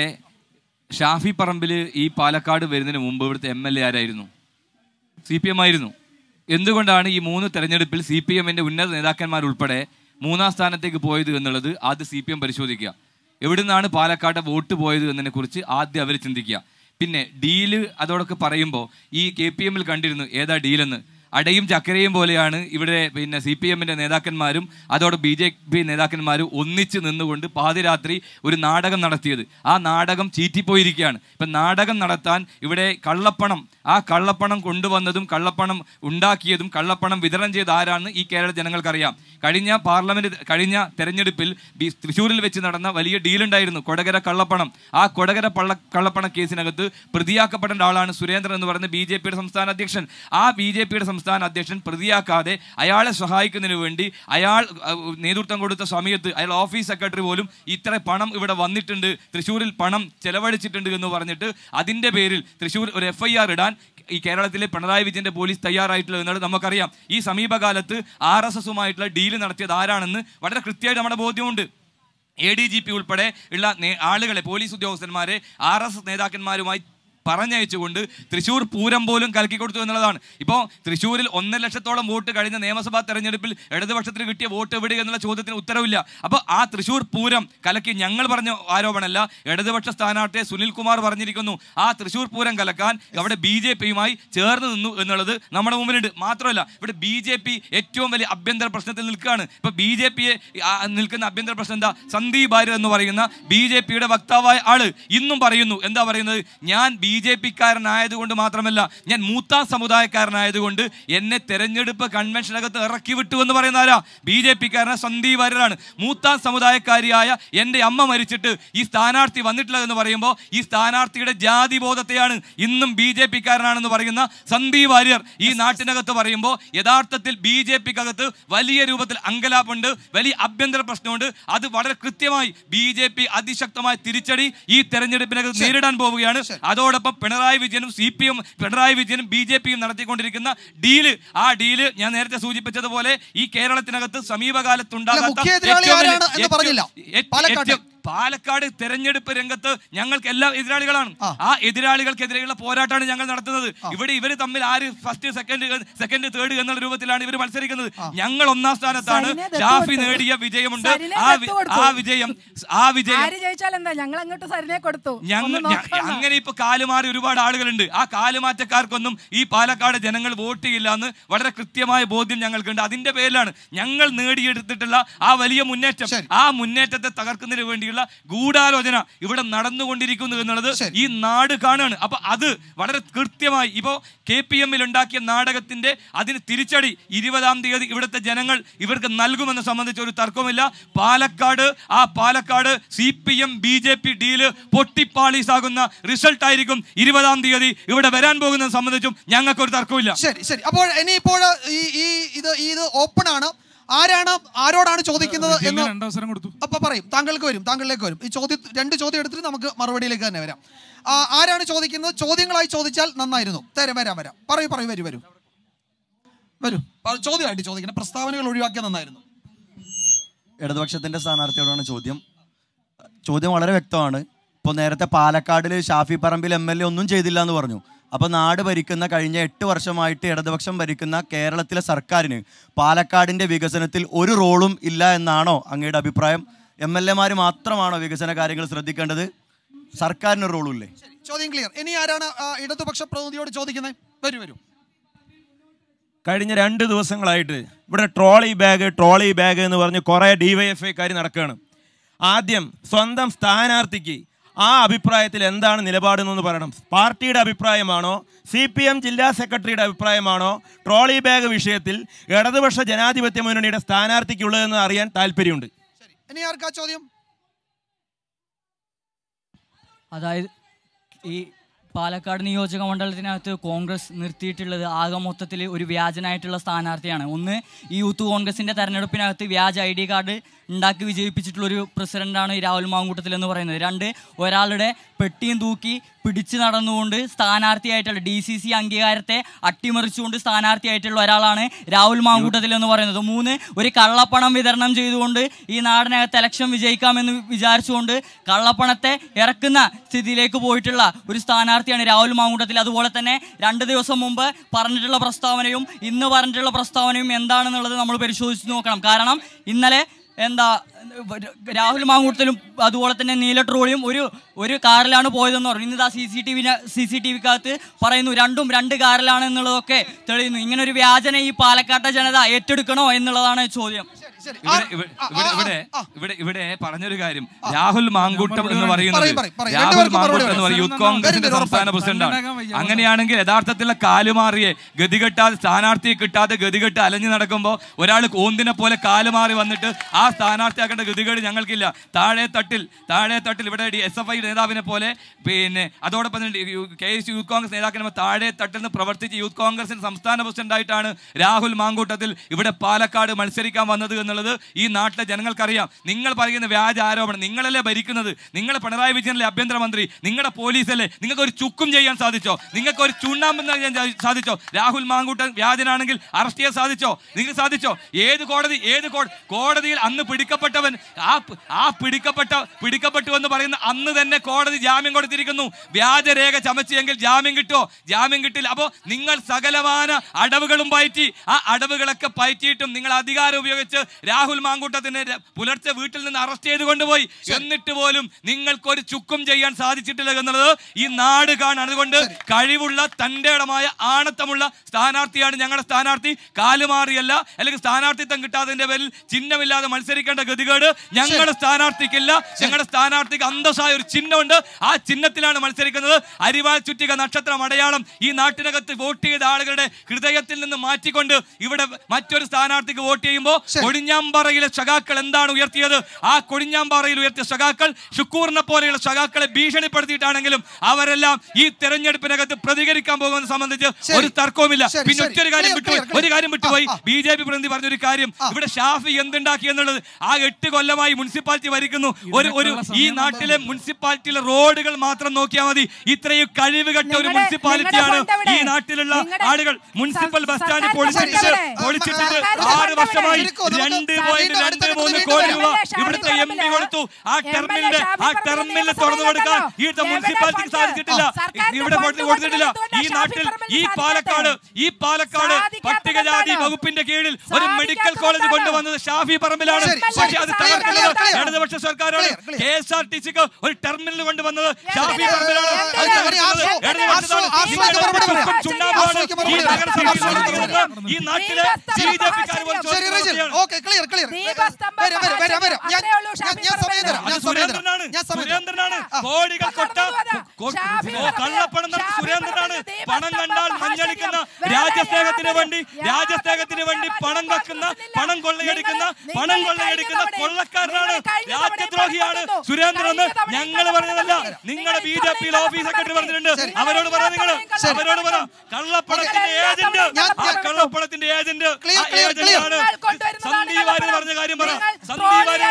ഷാഫി പറമ്പിൽ ഈ പാലക്കാട് വരുന്നതിന് മുമ്പ് ഇവിടുത്തെ എം എൽ എ ആരായിരുന്നു? സി പി എം ആയിരുന്നു. എന്തുകൊണ്ടാണ് ഈ മൂന്ന് തെരഞ്ഞെടുപ്പിൽ സി പി എമ്മിൻ്റെ ഉന്നത നേതാക്കന്മാരുൾപ്പെടെ മൂന്നാം സ്ഥാനത്തേക്ക് പോയത് എന്നുള്ളത് ആദ്യം സി പി എം പരിശോധിക്കുക. എവിടെ നിന്നാണ് പാലക്കാട് വോട്ട് പോയത് എന്നതിനെക്കുറിച്ച് ആദ്യം അവർ ചിന്തിക്കുക. പിന്നെ ഡീല് അതോടൊക്കെ പറയുമ്പോൾ ഈ കെ പി എമ്മിൽ കണ്ടിരുന്നു ഏതാ ഡീലെന്ന്. അടയും ചക്കരയും പോലെയാണ് ഇവിടെ പിന്നെ സി പി എമ്മിൻ്റെ നേതാക്കന്മാരും അതോടെ ബി ജെ പി നേതാക്കന്മാരും ഒന്നിച്ച് നിന്നുകൊണ്ട് പാതിരാത്രി ഒരു നാടകം നടത്തിയത്. ആ നാടകം ചീറ്റിപ്പോയിരിക്കുകയാണ്. ഇപ്പം നാടകം നടത്താൻ ഇവിടെ കള്ളപ്പണം, ആ കള്ളപ്പണം കൊണ്ടുവന്നതും കള്ളപ്പണം ഉണ്ടാക്കിയതും കള്ളപ്പണം വിതരണം ചെയ്ത ആരാണെന്ന് ഈ കേരള ജനങ്ങൾക്കറിയാം. കഴിഞ്ഞ പാർലമെന്റ് കഴിഞ്ഞ തെരഞ്ഞെടുപ്പിൽ തൃശ്ശൂരിൽ വെച്ച് നടന്ന വലിയ ഡീലുണ്ടായിരുന്നു, കൊടകര കള്ളപ്പണം. ആ കൊടകര പള്ള കള്ളപ്പണ കേസിനകത്ത് പ്രതിയാക്കപ്പെടേണ്ട ആളാണ് സുരേന്ദ്രൻ എന്ന് പറയുന്ന ബി ജെ പിയുടെ സംസ്ഥാന അധ്യക്ഷൻ. ആ ബി ജെ പിയുടെ സംസ്ഥാന അധ്യക്ഷൻ പ്രതിയാക്കാതെ അയാളെ സഹായിക്കുന്നതിന് വേണ്ടി അയാൾ നേതൃത്വം കൊടുത്ത സമയത്ത് അയാൾ ഓഫീസ് സെക്രട്ടറി പോലും ഇത്ര പണം ഇവിടെ വന്നിട്ടുണ്ട്, തൃശ്ശൂരിൽ പണം ചെലവഴിച്ചിട്ടുണ്ട് എന്ന് പറഞ്ഞിട്ട് അതിൻ്റെ പേരിൽ തൃശ്ശൂർ ഒരു എഫ് ഐ ആർ ഇടാൻ ഈ കേരളത്തിലെ പിണറായി വിജയന്റെ പോലീസ് തയ്യാറായിട്ടുള്ളത് എന്നുള്ളത് നമുക്കറിയാം. ഈ സമീപകാലത്ത് ആർ എസ് എസുമായിട്ടുള്ള ഡീല് നടത്തിയത് ആരാണെന്ന് വളരെ കൃത്യമായിട്ട് നമ്മുടെ ബോധ്യമുണ്ട്. എ ഡി ജി പി ഉൾപ്പെടെ ഉള്ള ആളുകളെ, പോലീസ് ഉദ്യോഗസ്ഥന്മാരെ ആർ എസ് എസ് നേതാക്കന്മാരുമായി പറഞ്ഞയച്ചുകൊണ്ട് തൃശ്ശൂർ പൂരം പോലും കലക്കി കൊടുത്തു എന്നുള്ളതാണ്. ഇപ്പോൾ തൃശ്ശൂരിൽ ഒന്നര ലക്ഷത്തോളം വോട്ട് കഴിഞ്ഞ നിയമസഭാ തെരഞ്ഞെടുപ്പിൽ ഇടതുപക്ഷത്തിന് കിട്ടിയ വോട്ട് എവിടെ എന്നുള്ള ചോദ്യത്തിന് ഉത്തരവില്ല. അപ്പോൾ ആ തൃശ്ശൂർ പൂരം കലക്കി ഞങ്ങൾ പറഞ്ഞ ആരോപണമല്ല, ഇടതുപക്ഷ സ്ഥാനാർത്ഥിയെ സുനിൽകുമാർ പറഞ്ഞിരിക്കുന്നു. ആ തൃശ്ശൂർ പൂരം കലക്കാൻ അവിടെ ബി ജെ പിയുമായി ചേർന്ന് നിന്നു എന്നുള്ളത് നമ്മുടെ മുമ്പിലുണ്ട്. മാത്രമല്ല ഇവിടെ ബി ജെ പി ഏറ്റവും വലിയ ആഭ്യന്തര പ്രശ്നത്തിൽ നിൽക്കുകയാണ്. ഇപ്പൊ ബി ജെ പിയെ നിൽക്കുന്ന ആഭ്യന്തര പ്രശ്നം എന്താ? സന്ദീപ് വാര്യർ എന്ന് പറയുന്ന ബി ജെ പിയുടെ വക്താവായ ആള് ഇന്നും പറയുന്നു, എന്താ പറയുന്നത്? ഞാൻ ബി ജെ പിക്കാരനായതുകൊണ്ട് മാത്രമല്ല, ഞാൻ മൂത്ത സമുദായക്കാരനായതുകൊണ്ട് എന്നെ തെരഞ്ഞെടുപ്പ് കൺവെൻഷനകത്ത് ഇറക്കി വിട്ടു എന്ന് പറയുന്ന ആരാ? ബി ജെ പിക്കാരനായ സന്ദീപ് വാര്യരാണ്. മൂത്ത സമുദായക്കാരിയായ എൻ്റെ അമ്മ മരിച്ചിട്ട് ഈ സ്ഥാനാർത്ഥി വന്നിട്ടില്ല എന്ന് പറയുമ്പോൾ ഈ സ്ഥാനാർത്ഥിയുടെ ജാതി ബോധത്തെയാണ് ഇന്നും ബി ജെ പിക്കാരനാണെന്ന് പറയുന്ന സന്ദീപ് വാര്യർ ഈ നാട്ടിനകത്ത് പറയുമ്പോൾ യഥാർത്ഥത്തിൽ ബി ജെ പിക്കകത്ത് വലിയ രൂപത്തിൽ അങ്കലാപ്പുണ്ട്, വലിയ ആഭ്യന്തര പ്രശ്നമുണ്ട്. അത് വളരെ കൃത്യമായി ബി ജെ പി അതിശക്തമായ തിരിച്ചടി ഈ തെരഞ്ഞെടുപ്പിനകത്ത് നേരിടാൻ പോവുകയാണ്. അതോടൊപ്പം പിണറായി വിജയനും സി പി എം പിണറായി വിജയനും ബി ജെ പിയും നടത്തിക്കൊണ്ടിരിക്കുന്ന ഡീല്, ആ ഡീല് ഞാൻ നേരത്തെ സൂചിപ്പിച്ചതുപോലെ ഈ കേരളത്തിനകത്ത് സമീപകാലത്തുണ്ടാകാത്ത പാലക്കാട് തെരഞ്ഞെടുപ്പ് രംഗത്ത് ഞങ്ങൾക്ക് എല്ലാ എതിരാളികളാണ്. ആ എതിരാളികൾക്കെതിരെയുള്ള പോരാട്ടമാണ് ഞങ്ങൾ നടത്തുന്നത്. ഇവിടെ ഇവര് തമ്മിൽ ആര് ഫസ്റ്റ് സെക്കൻഡ് സെക്കൻഡ് തേർഡ് എന്നുള്ള രൂപത്തിലാണ് ഇവർ മത്സരിക്കുന്നത്. ഞങ്ങൾ ഒന്നാം സ്ഥാനത്താണ്. ഷാഫി നേടിയ വിജയമുണ്ട്. ആ വിജയം ആ വിജയം അങ്ങനെ ഇപ്പൊ കാലുമാറി ഒരുപാട് ആളുകളുണ്ട്. ആ കാലുമാറ്റക്കാർക്കൊന്നും ഈ പാലക്കാട് ജനങ്ങൾ വോട്ട് ചെയ്യില്ല എന്ന് വളരെ കൃത്യമായ ബോധ്യം ഞങ്ങൾക്കുണ്ട്. അതിന്റെ പേരിലാണ് ഞങ്ങൾ നേടിയെടുത്തിട്ടുള്ള ആ വലിയ മുന്നേറ്റം, ആ മുന്നേറ്റത്തെ തകർക്കുന്നതിന് വേണ്ടിയുള്ള ഗൂഢാലോചന ഇവിടെ നടന്നുകൊണ്ടിരിക്കുന്നു എന്നുള്ളത് ഈ നാട് കാണുകയാണ്. അപ്പൊ അത് വളരെ കൃത്യമായി ഇപ്പോ കെ പി എമ്മിൽ ഉണ്ടാക്കിയ നാടകത്തിന്റെ അതിന് തിരിച്ചടി ഇരുപതാം തീയതി ഇവിടുത്തെ ജനങ്ങൾ ഇവർക്ക് നൽകുമെന്ന് സംബന്ധിച്ച് ഒരു തർക്കമില്ല. പാലക്കാട് ആ Palakkad C P M B J P deal പൊട്ടിപ്പാളീസാകുന്ന റിസൾട്ട് ആയിരിക്കും ഇരുപതാം തീയതി ഇവിടെ വരാൻ പോകുന്നത് സംബന്ധിച്ചും ഞങ്ങൾക്കൊരു തർക്കമില്ല. ശരി ശരി അപ്പോൾ ഇനിയിപ്പോൾ ഈ ഇത് ഇത് ഓപ്പൺ ആണ്. ആരാണ് ആരോടാണ് ചോദിക്കുന്നത് എന്ന് രണ്ടവസരം കൊടുത്തു. അപ്പൊ പറയും, താങ്കൾക്ക് വരും, താങ്കളിലേക്ക് വരും. ഈ ചോദ്യം രണ്ട് ചോദ്യം എടുത്തിട്ട് നമുക്ക് മറുപടിയിലേക്ക് തന്നെ വരാം. ആരാണ് ചോദിക്കുന്നത്? ചോദ്യങ്ങളായി ചോദിച്ചാൽ നന്നായിരുന്നു. തരാം വരാം വരാം പറയൂ പറയൂ വരൂ വരൂ വരൂ ചോദ്യമായിട്ട് ചോദിക്കണം. പ്രസ്താവനകൾ ഒഴിവാക്കിയാൽ നന്നായിരുന്നു. ഇടതുപക്ഷത്തിന്റെ സ്ഥാനാർത്ഥിയോടാണ് ചോദ്യം. ചോദ്യം വളരെ വ്യക്തമാണ്. ഇപ്പോൾ നേരത്തെ പാലക്കാടിൽ Shafi Parambil M L A ഒന്നും ചെയ്തില്ല എന്ന് പറഞ്ഞു. അപ്പോൾ നാട് ഭരിക്കുന്ന കഴിഞ്ഞ എട്ട് വർഷമായിട്ട് ഇടതുപക്ഷം ഭരിക്കുന്ന കേരളത്തിലെ സർക്കാരിന് പാലക്കാടിൻ്റെ വികസനത്തിൽ ഒരു റോളും ഇല്ല എന്നാണോ അങ്ങയുടെ അഭിപ്രായം? എം എൽ എമാർ മാത്രമാണോ വികസന കാര്യങ്ങൾ ശ്രദ്ധിക്കേണ്ടത്? സർക്കാരിന് റോളും ഇല്ലേ? ചോദ്യം ക്ലിയർ. ഇനി ആരാണ് ഇടതുപക്ഷ പ്രതിനിധിയോട് ചോദിക്കുന്നത്? വരൂ വരൂ. കഴിഞ്ഞ രണ്ട് ദിവസങ്ങളായിട്ട് ഇവിടെ ട്രോളി ബാഗ് ട്രോളി ബാഗ് എന്ന് പറഞ്ഞ് കുറേ ഡി വൈ എഫ് ഐക്കാർ നടക്കുകയാണ്. ആദ്യം സ്വന്തം സ്ഥാനാർത്ഥിക്ക് ആ അഭിപ്രായത്തിൽ എന്താണ് നിലപാടെന്നൊന്ന് പറയണം. പാർട്ടിയുടെ അഭിപ്രായമാണോ സി പി എം ജില്ലാ സെക്രട്ടറിയുടെ അഭിപ്രായമാണോ ട്രോളി ബാഗ് വിഷയത്തിൽ ഇടതുപക്ഷ ജനാധിപത്യ മുന്നണിയുടെ സ്ഥാനാർത്ഥിക്കുള്ളതെന്ന് അറിയാൻ താല്പര്യമുണ്ട്. ഇനി ആർക്കാ ചോദ്യം? അതായത് ഈ പാലക്കാട് നിയോജക മണ്ഡലത്തിനകത്ത് കോൺഗ്രസ് നിർത്തിയിട്ടുള്ളത് ആകെ മൊത്തത്തിൽ ഒരു വ്യാജനായിട്ടുള്ള സ്ഥാനാർത്ഥിയാണ്. ഒന്ന്, ഈ യൂത്ത് കോൺഗ്രസിൻ്റെ തെരഞ്ഞെടുപ്പിനകത്ത് വ്യാജ ഐ ഡി കാർഡ് ഉണ്ടാക്കി വിജയിപ്പിച്ചിട്ടുള്ളൊരു പ്രസിഡൻ്റാണ് ഈ രാഹുൽ മാങ്കൂട്ടത്തിൽ എന്ന് പറയുന്നത്. രണ്ട്, ഒരാളുടെ പെട്ടിയും തൂക്കി പിടിച്ചു നടന്നുകൊണ്ട് സ്ഥാനാർത്ഥിയായിട്ടുള്ള ഡി സി സി അംഗീകാരത്തെ അട്ടിമറിച്ചുകൊണ്ട് സ്ഥാനാർത്ഥിയായിട്ടുള്ള ഒരാളാണ് രാഹുൽ മാങ്കൂട്ടത്തിൽ എന്ന് പറയുന്നത്. മൂന്ന്, ഒരു കള്ളപ്പണം വിതരണം ചെയ്തുകൊണ്ട് ഈ നാടിനകത്ത് ഇലക്ഷൻ വിജയിക്കാമെന്ന് വിചാരിച്ചുകൊണ്ട് കള്ളപ്പണത്തെ ഇറക്കുന്ന സ്ഥിതിയിലേക്ക് പോയിട്ടുള്ള ഒരു സ്ഥാനാർത്ഥിയാണ് രാഹുൽ മാങ്കൂട്ടത്തിൽ. അതുപോലെ തന്നെ രണ്ട് ദിവസം മുമ്പ് പറഞ്ഞിട്ടുള്ള പ്രസ്താവനയും ഇന്ന് പറഞ്ഞിട്ടുള്ള പ്രസ്താവനയും എന്താണെന്നുള്ളത് നമ്മൾ പരിശോധിച്ച് നോക്കണം. കാരണം ഇന്നലെ എന്താ രാഹുൽ മാങ്കൂട്ടത്തിലും അതുപോലെ തന്നെ നീല ട്രോളിയും ഒരു ഒരു കാറിലാണ് പോയതെന്ന് പറഞ്ഞു. ഇന്ന് C C T V C C T വിക്കകത്ത് പറയുന്നു രണ്ടും രണ്ട് കാറിലാണ് എന്നുള്ളതൊക്കെ തെളിയുന്നു. ഇങ്ങനെ ഒരു വ്യാജന ഈ പാലക്കാട്ടെ ജനത ഏറ്റെടുക്കണോ എന്നുള്ളതാണ് ചോദ്യം. ഇവിടെ ഇവിടെ ഇവിടെ പറഞ്ഞൊരു കാര്യം, രാഹുൽ മാങ്കൂട്ടം എന്ന് പറയുന്നത് രാഹുൽ മാങ്കൂട്ടം എന്ന് പറയുന്നത് യൂത്ത് കോൺഗ്രസിന്റെ സംസ്ഥാന പ്രസിഡന്റാണ്. അങ്ങനെയാണെങ്കിൽ യഥാർത്ഥത്തിലുള്ള കാലുമാറിയെ ഗതികെട്ടാതെ സ്ഥാനാർത്ഥിയെ കിട്ടാതെ ഗതികെട്ട് അലഞ്ഞു നടക്കുമ്പോൾ ഒരാൾ കോന്തിനെ പോലെ കാലുമാറി വന്നിട്ട് ആ സ്ഥാനാർത്ഥിയാക്കേണ്ട ഗതികേട് ഞങ്ങൾക്കില്ല. താഴെ തട്ടിൽ താഴെ തട്ടിൽ ഇവിടെ എസ് എഫ് ഐ നേതാവിനെ പോലെ പിന്നെ അതോടൊപ്പം കെ എസ് യൂത്ത് കോൺഗ്രസ് നേതാക്കളെ താഴെ തട്ടിൽ നിന്ന് പ്രവർത്തിച്ച് യൂത്ത് കോൺഗ്രസിന്റെ സംസ്ഥാന പ്രസിഡന്റായിട്ടാണ് രാഹുൽ മാങ്കൂട്ടത്തിൽ ഇവിടെ പാലക്കാട് മത്സരിക്കാൻ വന്നത് എന്ന് എന്നുള്ളത് ഈ നാട്ടിലെ ജനങ്ങൾക്കറിയാം. നിങ്ങൾ പറയുന്ന വ്യാജ ആരോപണം, നിങ്ങളല്ലേ ഭരിക്കുന്നത്, നിങ്ങൾ പിണറായി വിജയനല്ലേ ആഭ്യന്തരമന്ത്രി, നിങ്ങളുടെ പോലീസല്ലേ, നിങ്ങൾക്ക് ഒരു ചുക്കും ചെയ്യാൻ സാധിച്ചോ? നിങ്ങൾക്ക് ഒരു ചുണ്ണാമ്പ് ചെയ്യാൻ സാധിച്ചോ? രാഹുൽ മാങ്കൂട്ടൻ വ്യാജനാണെങ്കിൽ അറസ്റ്റ് ചെയ്യാൻ സാധിച്ചോ? നിങ്ങൾക്ക് സാധിച്ചോ? ഏത് കോടതി ഏത് കോടതിയിൽ അന്ന് പിടിക്കപ്പെട്ടവൻ ആ ആ പിടിക്കപ്പെട്ട പിടിക്കപ്പെട്ടു എന്ന് പറയുന്ന അന്ന് തന്നെ കോടതി ജാമ്യം കൊടുത്തിരിക്കുന്നു. വ്യാജരേഖ ചമച്ചെങ്കിൽ ജാമ്യം കിട്ടുമോ? ജാമ്യം കിട്ടില്ല. അപ്പോൾ നിങ്ങൾ സകലമാന അടവുകളും പയറ്റി, ആ അടവുകളൊക്കെ പയറ്റിയിട്ടും നിങ്ങൾ അധികാരം ഉപയോഗിച്ച് രാഹുൽ മാങ്കൂട്ടത്തിനെ പുലർച്ചെ വീട്ടിൽ നിന്ന് അറസ്റ്റ് ചെയ്ത് കൊണ്ടുപോയി. എന്നിട്ട് പോലും നിങ്ങൾക്കൊരു ചുക്കും ചെയ്യാൻ സാധിച്ചിട്ടില്ല എന്നുള്ളത് ഈ നാട് കാണാൻ. അതുകൊണ്ട് കഴിവുള്ള തന്റേടമായ ആണത്തമുള്ള സ്ഥാനാർത്ഥിയാണ് ഞങ്ങളുടെ സ്ഥാനാർത്ഥി. കാലുമാറിയല്ല, അല്ലെങ്കിൽ സ്ഥാനാർത്ഥിത്വം കിട്ടാത്തതിന്റെ പേരിൽ ചിഹ്നമില്ലാതെ മത്സരിക്കേണ്ട ഗതികേട് ഞങ്ങളുടെ സ്ഥാനാർത്ഥിക്കില്ല. ഞങ്ങളുടെ സ്ഥാനാർത്ഥിക്ക് അന്തസ്സായ ഒരു ചിഹ്നമുണ്ട്. ആ ചിഹ്നത്തിലാണ് മത്സരിക്കുന്നത്. അരിവാൾ ചുറ്റിക നക്ഷത്രം അടയാളം ഈ നാട്ടിനകത്ത് വോട്ട് ചെയ്ത ആളുകളുടെ ഹൃദയത്തിൽ നിന്ന് മാറ്റിക്കൊണ്ട് ഇവിടെ മറ്റൊരു സ്ഥാനാർത്ഥിക്ക് വോട്ട് ചെയ്യുമ്പോൾ കൊടിഞ്ഞാമ്പാറയിലെ സഖാക്കൾ എന്താണ് ഉയർത്തിയത്? ആ കൊടിഞ്ഞാമ്പാറയിൽ ഉയർത്തിയ സഖാക്കൾ ഷുക്കൂറിനെ പോലെയുള്ള സഖാക്കളെ ഭീഷണിപ്പെടുത്തിയിട്ടാണെങ്കിലും അവരെല്ലാം ഈ തെരഞ്ഞെടുപ്പിനകത്ത് പ്രതികരിക്കാൻ പോകുന്നത് സംബന്ധിച്ച് ഒരു തർക്കവുമില്ല. പിന്നെ ഒറ്റൊരു കാര്യം വിട്ടുപോയി ഒരു കാര്യം വിട്ടുപോയി ബി ജെ പി പ്രതിനിധി പറഞ്ഞൊരു കാര്യം, ഇവിടെ ഷാഫി എന്തുണ്ടാക്കി എന്നുള്ളത്. ആ എട്ട് കൊല്ലമായി മുനിസിപ്പാലിറ്റി ഭരിക്കുന്നു. ഒരു ഒരു ഈ നാട്ടിലെ മുനിസിപ്പാലിറ്റിയിലെ റോഡുകൾ മാത്രം നോക്കിയാൽ മതി. ഇത്രയും കഴിവുകെട്ട ഒരു മുനിസിപ്പാലിറ്റിയാണ് ഈ നാട്ടിലുള്ള ആളുകൾ. മുനിസിപ്പൽ ബസ് സ്റ്റാൻഡ് പൊളിച്ചിട്ട് പൊളിച്ചിട്ട് ആറ് വർഷമായി രണ്ട് പോയിന്റ് രണ്ട് മൂന്ന് കോടി രൂപ ഇവിടുത്തെ എം പി കൊടുത്തു. ആ ടെർമിനൽ ആ ടെർമിനൽ തുറന്നു കൊടുക്കാൻ ഇവിടുത്തെ മുനിസിപ്പാലിറ്റിക്ക് സാധിച്ചിട്ടില്ല. ഇവിടെ കൊടുത്തിട്ടില്ല. ഈ നാട്ടിൽ ഈ പാലക്കാട് ഈ പാലക്കാട് പട്ടികജാതി വകുപ്പിന്റെ കീഴിൽ ഒരു മെഡിക്കൽ കോളേജ് കൊണ്ടുവന്നത് ഷാഫി പറമ്പിലാണ്. പക്ഷേ അത് തകർക്കുന്നത് ഇടതുപക്ഷ സർക്കാരാണ്. കെ എസ് ആർ ടി സിക്ക് ഒരു ടെർമിനൽ കൊണ്ടുവന്നത് ഷാഫി പറമ്പിലാണ്. ഈ നാട്ടിലെ ബി ജെ പിക്കാർ സുരേന്ദ്രനാണ്. കോടികൾ കൊട്ട കള്ളപ്പണം നടത്തി സുരേന്ദ്രനാണ്. പണം കണ്ടാൽ മഞ്ഞളിക്കുന്ന, രാജ്യസ്നേഹത്തിന് വേണ്ടി രാജ്യസ്നേഹത്തിന് വേണ്ടി പണം വെക്കുന്ന, പണം കൊള്ളയടിക്കുന്ന പണം കൊള്ളയടിക്കുന്ന കൊള്ളക്കാരനാണ്, രാജ്യദ്രോഹിയാണ് സുരേന്ദ്രൻ എന്ന് ഞങ്ങൾ പറഞ്ഞതല്ല. നിങ്ങളുടെ B J P office secretary പറഞ്ഞിട്ടുണ്ട്. അവരോട് പറ, നിങ്ങൾ അവരോട് പറ, കള്ളപ്പണത്തിന്റെ ഏജന്റ് ആ കള്ളപ്പണത്തിന്റെ ഏജന്റ് ഏജന്റാണ് സന്ദീപ് വാര്യർ പറഞ്ഞ കാര്യം പറ. Sandeep Warrier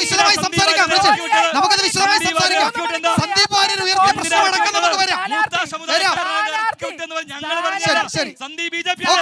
Sandeep B J P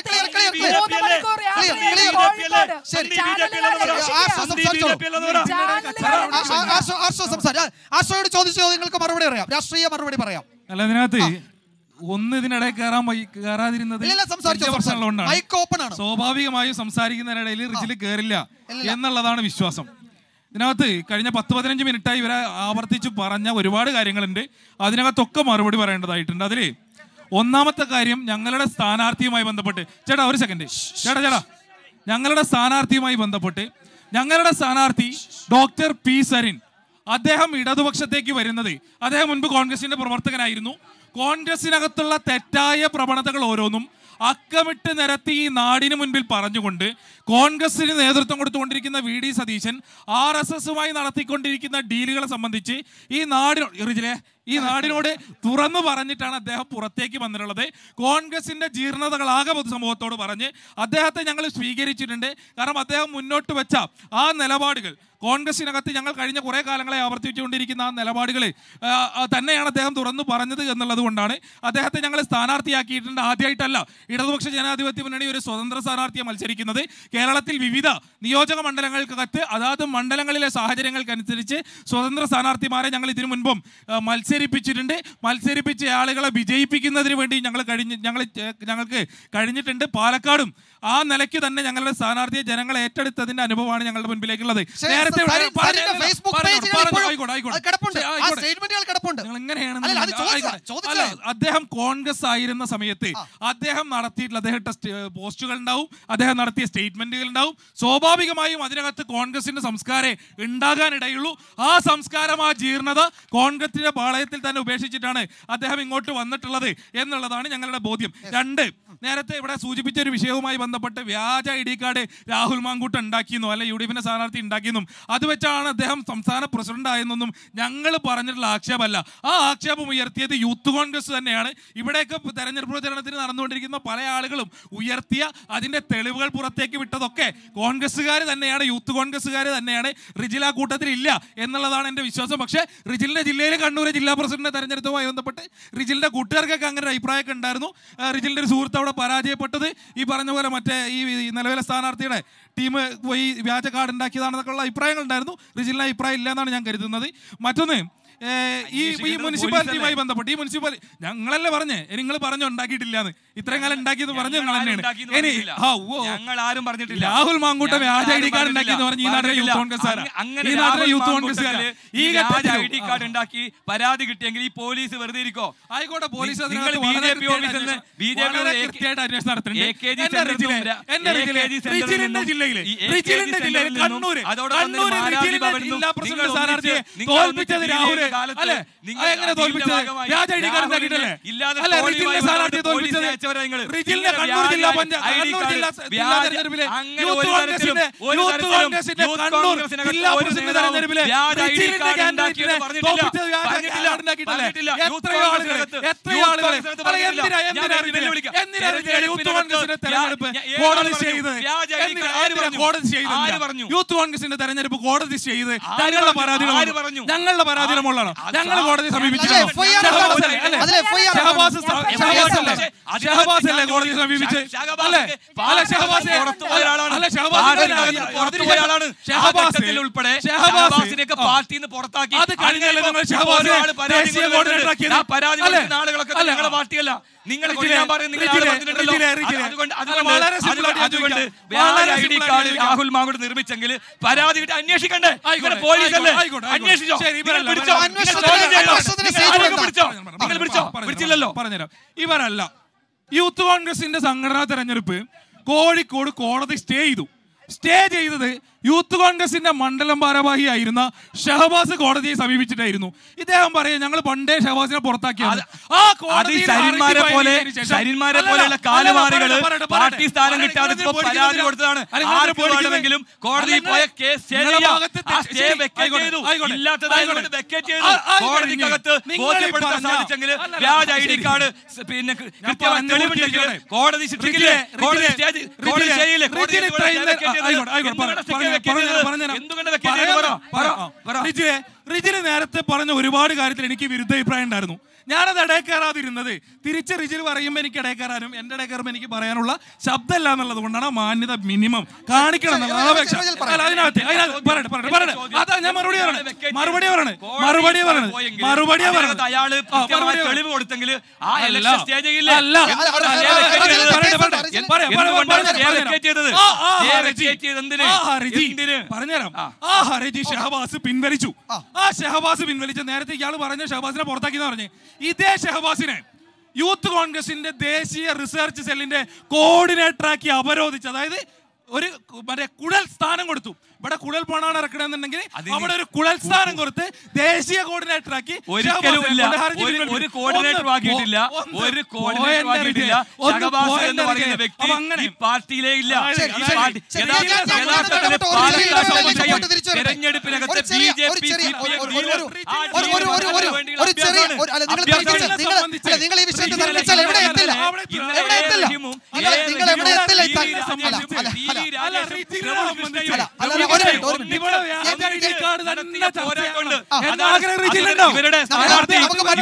ആശയോട് ചോദിച്ച ചോദ്യങ്ങൾക്ക് മറുപടി അറിയാം, രാഷ്ട്രീയ മറുപടി പറയാം. അല്ല, ഇതിനകത്ത് ഒന്ന് ഇതിനിടെ കയറാൻ കയറാതിരുന്നത് സ്വാഭാവികമായും സംസാരിക്കുന്നതിനിടയിൽ റിജിൽ കയറില്ല എന്നുള്ളതാണ് വിശ്വാസം. ഇതിനകത്ത് കഴിഞ്ഞ പത്ത് പതിനഞ്ച് മിനിറ്റായി ഇവരെ ആവർത്തിച്ച് പറഞ്ഞ ഒരുപാട് കാര്യങ്ങളുണ്ട്. അതിനകത്തൊക്കെ മറുപടി പറയേണ്ടതായിട്ടുണ്ട്. അതിൽ ഒന്നാമത്തെ കാര്യം, ഞങ്ങളുടെ സ്ഥാനാർത്ഥിയുമായി ബന്ധപ്പെട്ട് ചേട്ടാ ഒരു സെക്കൻഡ് ചേട്ടാ ചേട്ടാ ഞങ്ങളുടെ സ്ഥാനാർത്ഥിയുമായി ബന്ധപ്പെട്ട് ഞങ്ങളുടെ സ്ഥാനാർത്ഥി ഡോക്ടർ പി സരിൻ, അദ്ദേഹം ഇടതുപക്ഷത്തേക്ക് വരുന്നത്, അദ്ദേഹം മുൻപ് കോൺഗ്രസിന്റെ പ്രവർത്തകനായിരുന്നു. കോൺഗ്രസിനകത്തുള്ള തെറ്റായ പ്രവണതകൾ ഓരോന്നും അക്കമിട്ട് നിരത്തി ഈ നാടിന് മുൻപിൽ പറഞ്ഞുകൊണ്ട് കോൺഗ്രസിന് നേതൃത്വം കൊടുത്തുകൊണ്ടിരിക്കുന്ന V D Satheesan R S എസുമായി നടത്തിക്കൊണ്ടിരിക്കുന്ന ഡീലുകളെ സംബന്ധിച്ച് ഈ നാടിനോട് ഈ നാടിനോട് തുറന്നു പറഞ്ഞിട്ടാണ് അദ്ദേഹം പുറത്തേക്ക് വന്നിട്ടുള്ളത്. കോൺഗ്രസിന്റെ ജീർണതകളാകെ പൊതുസമൂഹത്തോട് പറഞ്ഞ് അദ്ദേഹത്തെ ഞങ്ങൾ സ്വീകരിച്ചിട്ടുണ്ട്. കാരണം അദ്ദേഹം മുന്നോട്ട് വെച്ച ആ നിലപാടുകൾ, കോൺഗ്രസിനകത്ത് ഞങ്ങൾ കഴിഞ്ഞ കുറേ കാലങ്ങളെ ആവർത്തിച്ചുകൊണ്ടിരിക്കുന്ന ആ നിലപാടുകൾ തന്നെയാണ് അദ്ദേഹം തുറന്നു പറഞ്ഞത് എന്നുള്ളത് കൊണ്ടാണ് അദ്ദേഹത്തെ ഞങ്ങൾ സ്ഥാനാർത്ഥിയാക്കിയിട്ടുണ്ട്. ആദ്യമായിട്ടല്ല ഇടതുപക്ഷ ജനാധിപത്യ മുന്നണി ഒരു സ്വതന്ത്ര സ്ഥാനാർത്ഥിയെ മത്സരിക്കുന്നത്. കേരളത്തിൽ വിവിധ നിയോജക മണ്ഡലങ്ങൾക്കകത്ത് അതാത് മണ്ഡലങ്ങളിലെ സാഹചര്യങ്ങൾക്കനുസരിച്ച് സ്വതന്ത്ര സ്ഥാനാർത്ഥിമാരെ ഞങ്ങൾ ഇതിനു മുൻപും മത്സരിപ്പിച്ചിട്ടുണ്ട്. മത്സരിപ്പിച്ച ആളുകളെ വിജയിപ്പിക്കുന്നതിന് വേണ്ടി ഞങ്ങൾ കഴിഞ്ഞ് ഞങ്ങൾ ഞങ്ങൾക്ക് കഴിഞ്ഞിട്ടുണ്ട്. പാലക്കാടും ആ നിലയ്ക്ക് തന്നെ ഞങ്ങളുടെ സ്ഥാനാർത്ഥിയെ ജനങ്ങൾ ഏറ്റെടുത്തതിന്റെ അനുഭവമാണ് ഞങ്ങളുടെ മുൻപിലേക്കുള്ളത്. നേരത്തെ അദ്ദേഹം കോൺഗ്രസ് ആയിരുന്ന സമയത്ത് അദ്ദേഹം നടത്തിയിട്ടുള്ള അദ്ദേഹത്തെ പോസ്റ്റുകൾ ഉണ്ടാവും, അദ്ദേഹം നടത്തിയ സ്റ്റേറ്റ്മെന്റുകൾ ഉണ്ടാവും. സ്വാഭാവികമായും അതിനകത്ത് കോൺഗ്രസിന്റെ സംസ്കാരം ഉണ്ടാകാനിടയുള്ളൂ. ആ സംസ്കാരം, ആ ജീർണത കോൺഗ്രസിന്റെ പാളയത്തിൽ വിഷയത്തിൽ തന്നെ ഉപേക്ഷിച്ചിട്ടാണ് അദ്ദേഹം ഇങ്ങോട്ട് വന്നിട്ടുള്ളത് എന്നുള്ളതാണ് ഞങ്ങളുടെ ബോധ്യം. രണ്ട്, നേരത്തെ ഇവിടെ സൂചിപ്പിച്ച ഒരു വിഷയവുമായി ബന്ധപ്പെട്ട് വ്യാജ I D card Rahul Mankoot ഉണ്ടാക്കിയെന്നോ അല്ലെ യു ഡി എഫിന്റെ സ്ഥാനാർത്ഥി ഉണ്ടാക്കിയെന്നും അത് വെച്ചാണ് അദ്ദേഹം സംസ്ഥാന പ്രസിഡന്റ് ആയെന്നൊന്നും ഞങ്ങൾ പറഞ്ഞിട്ടുള്ള ആക്ഷേപമല്ല. ആ ആക്ഷേപം ഉയർത്തിയത് യൂത്ത് കോൺഗ്രസ് തന്നെയാണ്. ഇവിടെയൊക്കെ തെരഞ്ഞെടുപ്പ് പ്രചരണത്തിന് നടന്നുകൊണ്ടിരിക്കുന്ന പല ആളുകളും ഉയർത്തിയ അതിന്റെ തെളിവുകൾ പുറത്തേക്ക് വിട്ടതൊക്കെ കോൺഗ്രസ്സുകാർ തന്നെയാണ്, യൂത്ത് കോൺഗ്രസ്സുകാർ തന്നെയാണ്. റിജിൽ ആ കൂട്ടത്തിൽ ഇല്ല എന്നുള്ളതാണ് എൻ്റെ വിശ്വാസം. പക്ഷേ റിജിലിന്റെ ജില്ലയിൽ കണ്ണൂർ ജില്ലാ പ്രസിഡന്റ് തെരഞ്ഞെടുപ്പുമായി ബന്ധപ്പെട്ട് റിജിലിന്റെ കൂട്ടുകാർക്കൊക്കെ അങ്ങനെ ഒരു അഭിപ്രായമൊക്കെ ഉണ്ടായിരുന്നു. റിജിലിന്റെ ഒരു സുഹൃത്ത് അവിടെ പരാജയപ്പെട്ടത് ഈ പറഞ്ഞ പോലെ മറ്റേ ഈ നിലവിലെ സ്ഥാനാർത്ഥിയുടെ ടീം പോയി വ്യാജ കാർഡ് ഉണ്ടാക്കിയതാണെന്നൊക്കെയുള്ള അഭിപ്രായങ്ങൾ ഉണ്ടായിരുന്നു. റിജിലിന്റെ അഭിപ്രായം ഇല്ല എന്നാണ് ഞാൻ കരുതുന്നത്. മറ്റൊന്ന്, ഈ ഈ മുനിസിപ്പാലിറ്റിയുമായി ബന്ധപ്പെട്ട് ഈ മുനിസിപ്പാലിറ്റി ഞങ്ങളല്ലേ പറഞ്ഞേ, നിങ്ങൾ പറഞ്ഞു ഉണ്ടാക്കിയിട്ടില്ലാന്ന്, ഇത്രയും കാലം ഉണ്ടാക്കിയെന്ന് പറഞ്ഞു ഞങ്ങൾ തന്നെയാണ്. ഞങ്ങൾ ആരും പറഞ്ഞിട്ടില്ല. രാഹുൽ മാങ്കൂട്ടം വ്യാജ ഐ ഡി കാർഡ് ഉണ്ടാക്കിയെന്ന് പറഞ്ഞു ഈ നാട്ടിലെ യൂത്ത് കോൺഗ്രസ്സുകാരാണ്. ഈ നാട്ടിലെ യൂത്ത് കോൺഗ്രസ്സുകാര് ഈ ഐ ഡി കാർഡ് ഉണ്ടാക്കി പരാതി കിട്ടിയെങ്കിൽ ഈ പോലീസ് വെറുതെ ഇരിക്കോ? ആയിക്കോട്ടെ, പോലീസ് കൃത്യമായിട്ട് അന്വേഷണം നടത്തുന്നുണ്ട്. ജില്ലാ പ്രസിഡന്റ് സ്ഥാനാർത്ഥിയെ തോൽപ്പിച്ചത് രാഹുൽ അല്ലെ? എങ്ങനെ തോൽപ്പിച്ചത്? വ്യാജ ഐ ഡി കാർഡ് ഉണ്ടാക്കിയിട്ടല്ലേ? അല്ലെ റിജിലിന്റെ സ്ഥാനാർത്ഥിയെ തോൽപ്പിച്ചത്? റിജിലിന്റെ കണ്ണൂർ ജില്ലാ പഞ്ചായത്ത് കണ്ണൂർ ജില്ലാ തെരഞ്ഞെടുപ്പിലെ യൂത്ത് കോൺഗ്രസിന്റെ യൂത്ത് കോൺഗ്രസിന്റെ കണ്ണൂർ ജില്ലാ പ്രസിഡന്റ് തെരഞ്ഞെടുപ്പിലെ റിജിലിന്റെ കാൻഡിഡേറ്റിനെ തോൽപ്പിച്ചത് വ്യാജ ഐ ഡി കാർഡ് ഉണ്ടാക്കിയിട്ടല്ലേ? എത്രയോ ആളുകൾ എത്രയോ ആളുകൾ എന്തിനാ എന്തിനാ എന്തിനാ യൂത്ത് കോൺഗ്രസിന്റെ തെരഞ്ഞെടുപ്പ് കോടതി ചെയ്ത് കോടതി ചെയ്ത് യൂത്ത് കോൺഗ്രസിന്റെ തെരഞ്ഞെടുപ്പ് കോടതി ചെയ്ത് ഞങ്ങളുടെ പരാതികൾ ഞങ്ങളുടെ പരാതിയുടെ മുകളിലാണ് ഞങ്ങൾ കോടതി സമീപിച്ചത്. ഷഹബാസ് അല്ലേ കോടതി സമീപിച്ച്? അല്ലെ അല്ല ഷഹബാസ് അല്ല ഷഹബാസ് ഉൾപ്പെടെ ഷഹബാസിനെയൊക്കെ പാർട്ടിയിൽ നിന്ന് പുറത്താക്കി. അത് കഴിഞ്ഞാൽ നിങ്ങൾ ഷഹബാസ് ദേശീയ കോർഡിനേറ്ററാക്കിയത് ആളുകളൊക്കെ നിങ്ങളുടെ പാർട്ടിയല്ല. നിങ്ങൾ രാഹുൽ മാങ്കൂട്ട് നിർമ്മിച്ചെങ്കിൽ പരാതി കിട്ടി അന്വേഷിക്കണ്ടേ? പോലീസല്ലേ അന്വേഷിച്ചോ? നിങ്ങൾ പിടിച്ചോ? പിടിച്ചില്ലല്ലോ. പറഞ്ഞുതരാം. ഇവരല്ല യൂത്ത് കോൺഗ്രസിന്റെ സംഘടനാ തെരഞ്ഞെടുപ്പ് കോഴിക്കോട് കോടതി സ്റ്റേ ചെയ്തു. സ്റ്റേ ചെയ്തത് യൂത്ത് കോൺഗ്രസിന്റെ മണ്ഡലം ഭാരവാഹിയായിരുന്ന ഷഹബാസ് കോടതിയെ സമീപിച്ചിട്ടായിരുന്നു. ഇദ്ദേഹം പറയാം ഞങ്ങൾ പണ്ടേ ഷഹബാസിനെ പുറത്താക്കിയത്. ആ കോടതി പാർട്ടി സ്ഥാനം കിട്ടാതെ പരാതി കൊടുത്തതാണ്. കോടതിയിൽ പോയ കേസ് കോടതിക്കകത്ത് ബോധ്യപ്പെടുത്താൻ സാധിച്ചെങ്കിൽ വ്യാജ ഐ ഡി കാർഡ് പിന്നെ കൃത്യമായി തെളിവുണ്ടെങ്കിൽ കോടതി ശിക്ഷിക്കില്ലേ? കോടതി കോടതി ചെയ്യില്ലേ? റിജില് നേരത്തെ പറഞ്ഞ ഒരുപാട് കാര്യത്തിൽ എനിക്ക് വിരുദ്ധ അഭിപ്രായം ഉണ്ടായിരുന്നു. ഞാനത് ഇടയക്കയറാതിരുന്നത് തിരിച്ച് റിജിൽ പറയുമ്പോൾ എനിക്ക് ഇടയക്കയറാനും എൻ്റെ ഇടയക്കയറുമ്പോൾ എനിക്ക് പറയാനുള്ള ശബ്ദമല്ല എന്നുള്ളത് കൊണ്ടാണ്. മാന്യത മിനിമം കാണിക്കണം എന്നുള്ളത് അപേക്ഷ. അതിനകത്ത് പറയട്ടെ പറയട്ടെ പറയട്ടെ അതാ ഞാൻ മറുപടി പറയണേ മറുപടി പറയണേ മറുപടി പറയണേ മറുപടിയാ പറയണത്. തെളിവ് കൊടുത്തെങ്കിൽ പറഞ്ഞുതരാം. ആ ഹർജി ഷഹബാസ് പിൻവലിച്ചു. ആ ഷഹബാസ് പിൻവലിച്ച നേരത്തെ ഇയാൾ പറഞ്ഞ ഷഹബാസിനെ പുറത്താക്കിയെന്ന് പറഞ്ഞ് ഇതേ ഷഹബാസിനെ യൂത്ത് കോൺഗ്രസിന്റെ ദേശീയ റിസർച്ച് സെല്ലിന്റെ കോർഡിനേറ്ററാക്കി അപരോധിച്ചു. അതായത് ഒരു മറ്റേ കുഴൽ സ്ഥാനം കൊടുത്തു. ഇവിടെ കുഴൽ പണമാണ് ഇറക്കണമെന്നുണ്ടെങ്കിൽ അവിടെ ഒരു കുഴൽ സ്ഥാനം കൊടുത്ത് ദേശീയ കോർഡിനേറ്റർ ആക്കി. ഒരു കോർഡിനേറ്റർ ആക്കിയിട്ടില്ല. ഒരു കോർഡിനേറ്റർ ആക്കിയിട്ടില്ല. ഷഹബാസ് എന്ന് പറയുന്ന വ്യക്തി ഈ പാർട്ടിയിലേ ഇല്ല. തെരഞ്ഞെടുപ്പിനകത്ത് ബി ജെ പി നിങ്ങൾ ഈ വിഷയത്തിൽ തർക്കിച്ചാൽ എവിടെ എത്തില്ല എവിടെ എത്തില്ല നിങ്ങൾ എവിടെ എത്തില്ല. ഇവരുടെ സ്ഥാനാർത്ഥി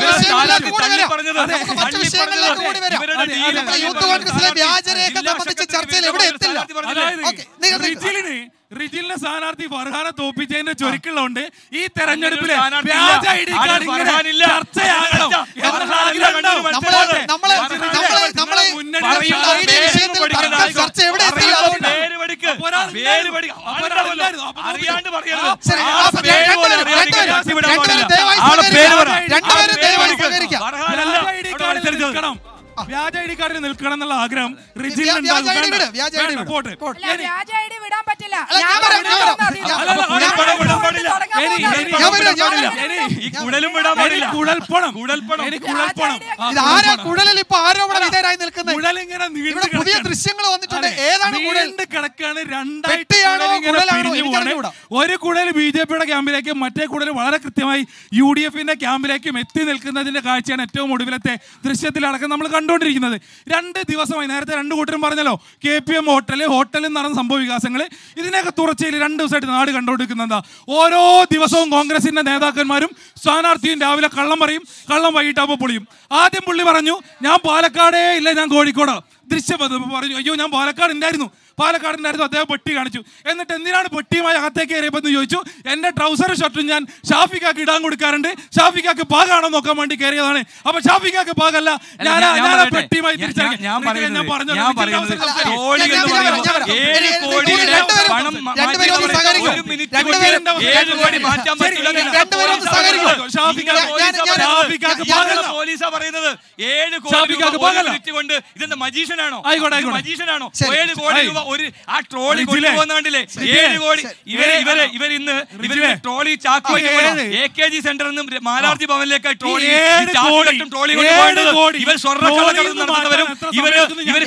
യൂത്ത് കോൺഗ്രസിലെ വ്യാജരേഖ സംബന്ധിച്ച ചർച്ചയിൽ എവിടെ എത്തില്ല. റിജിലിന്റെ സ്ഥാനാർത്ഥി ഫർഹാനെ തോപ്പിച്ചതിന്റെ ചൊരുക്കുള്ളതുകൊണ്ട് ഈ തെരഞ്ഞെടുപ്പിലെ വ്യാജ ഐ ഡി കാർഡ് ഇങ്ങനെ ചർച്ചയാകണം. ചർച്ച എവിടെ എത്തില്ല. വ്യാജ ഐ ഡി കാർഡിൽ നിൽക്കണം എന്നുള്ള ആഗ്രഹം റിജിലിന് വ്യാജ ഐ ഡി വിടാൻ പറ്റില്ല. അല്ല, അല്ല, ഞാൻ ഞാൻ പറയാം, ഞാൻ പറയാം. പറഞ്ഞത് ഞാൻ- അല്ല, ഞാൻ ഞാൻ പറയാം. വിടാൻ പാടില്ല. തുടങ്ങാൻ ഇനി- പോകുന്നത് ഇനി ഞാൻ വിടാൻ പറയാം, ഞാൻ പാടില്ല. പറയാം. ഇനി ഈ കുഴലും വിടാൻ പാടില്ല. കുഴൽപ്പണം കുഴൽപ്പണം. എനിക്ക് കുഴൽപ്പണം ആ, ഇത് ആരാ കുഴൽപ്പണം. കുഴലിൽ ഇപ്പൊ ആരോപണ വിധേയരായി നിൽക്കുന്നത്? കുഴലിങ്ങനെ നീണ്ടു ഇവിടെ പുതിയ കിടക്കാണ്. ദൃശ്യങ്ങൾ വന്നിട്ടുണ്ട്. അതെ, ഏതാണ് കുഴൽ? നീണ്ടു കിടക്കാണ്. രണ്ടായിട്ട് പെട്ടിയാണോ, കുഴലിങ്ങനെ കുഴലാണോ? പിരിഞ്ഞു പോവാണ്. എനിക്കറിഞ്ഞൂടാ. ഒരു കുഴൽ ബി ജെ പിയുടെ ക്യാമ്പിലേക്കും മറ്റേ കുഴൽ വളരെ കൃത്യമായി യു ഡി എഫിന്റെ ക്യാമ്പിലേക്കും എത്തി നിൽക്കുന്നതിന്റെ കാഴ്ചയാണ് ഏറ്റവും ഒടുവിലത്തെ ദൃശ്യത്തിലടക്കം നമ്മൾ കണ്ടുകൊണ്ടിരിക്കുന്നത്. രണ്ട് ദിവസമായി നേരത്തെ രണ്ട് കൂട്ടരും പറഞ്ഞല്ലോ, കെ പി എം ഹോട്ടല് ഹോട്ടലിൽ നടന്ന സംഭവ വികാസങ്ങൾ, ഇതിനൊക്കെ തുടർച്ചയിൽ രണ്ട് ദിവസമായിട്ട് നാട് കണ്ടുകൊണ്ടിരിക്കുന്നത്. ഓരോ ദിവസവും കോൺഗ്രസിന്റെ നേതാക്കന്മാരും സ്ഥാനാർത്ഥിയും രാവിലെ കള്ളം പറയും, കള്ളം വൈകിട്ടാകുമ്പോൾ പൊളിയും. ആദ്യം പുള്ളി പറഞ്ഞു ഞാൻ പാലക്കാടേ ഇല്ല, ഞാൻ കോഴിക്കോട്. ദൃശ്യം പറഞ്ഞു, അയ്യോ ഞാൻ പാലക്കാട് ഉണ്ടായിരുന്നു പാലക്കാടുണ്ടായിരുന്നു അദ്ദേഹം പെട്ടി കാണിച്ചു. എന്നിട്ട് എന്തിനാണ് പെട്ടിയുമായി അകത്തേക്ക് കയറിയപ്പോൾ ചോദിച്ചു. എൻ്റെ ട്രൗസർ ഷർട്ടും ഞാൻ ഷാഫിക്കാക്ക് ഇടാൻ കൊടുക്കാറുണ്ട്, ഷാഫിക്കാക്ക് പാകാണോ നോക്കാൻ വേണ്ടി കയറിയതാണ്. അപ്പൊ ഷാഫിക്കാക്ക് പാകല്ല, ഞാൻ പെട്ടിയുമായി പോലീസാ പറയുന്നത് ഏഴ് കോടി കൊണ്ട് ഇതെന്താ മജീഷ്യനാണോ? മജീഷ്യനാണോ? ഏഴ് കോടി രൂപ ഒരു ആ ട്രോളി കൊണ്ടുപോകുന്നില്ലേ? ഏഴ് കോടി. ഇവര് ഇവര് ഇവരിന്ന് ഇവര് ട്രോളി ചാക്കോ എ കെ ജി സെന്ററിൽ നിന്നും മാരാർജി ഭവനിലേക്ക് ട്രോളി ചാക്കോട്ടും ട്രോളി കൊണ്ടുപോകേണ്ടത് ഇവർ സ്വർണ്ണക്കള്ളക്കടത്ത് നടത്തുന്നവരും ഇവര് ഇവര്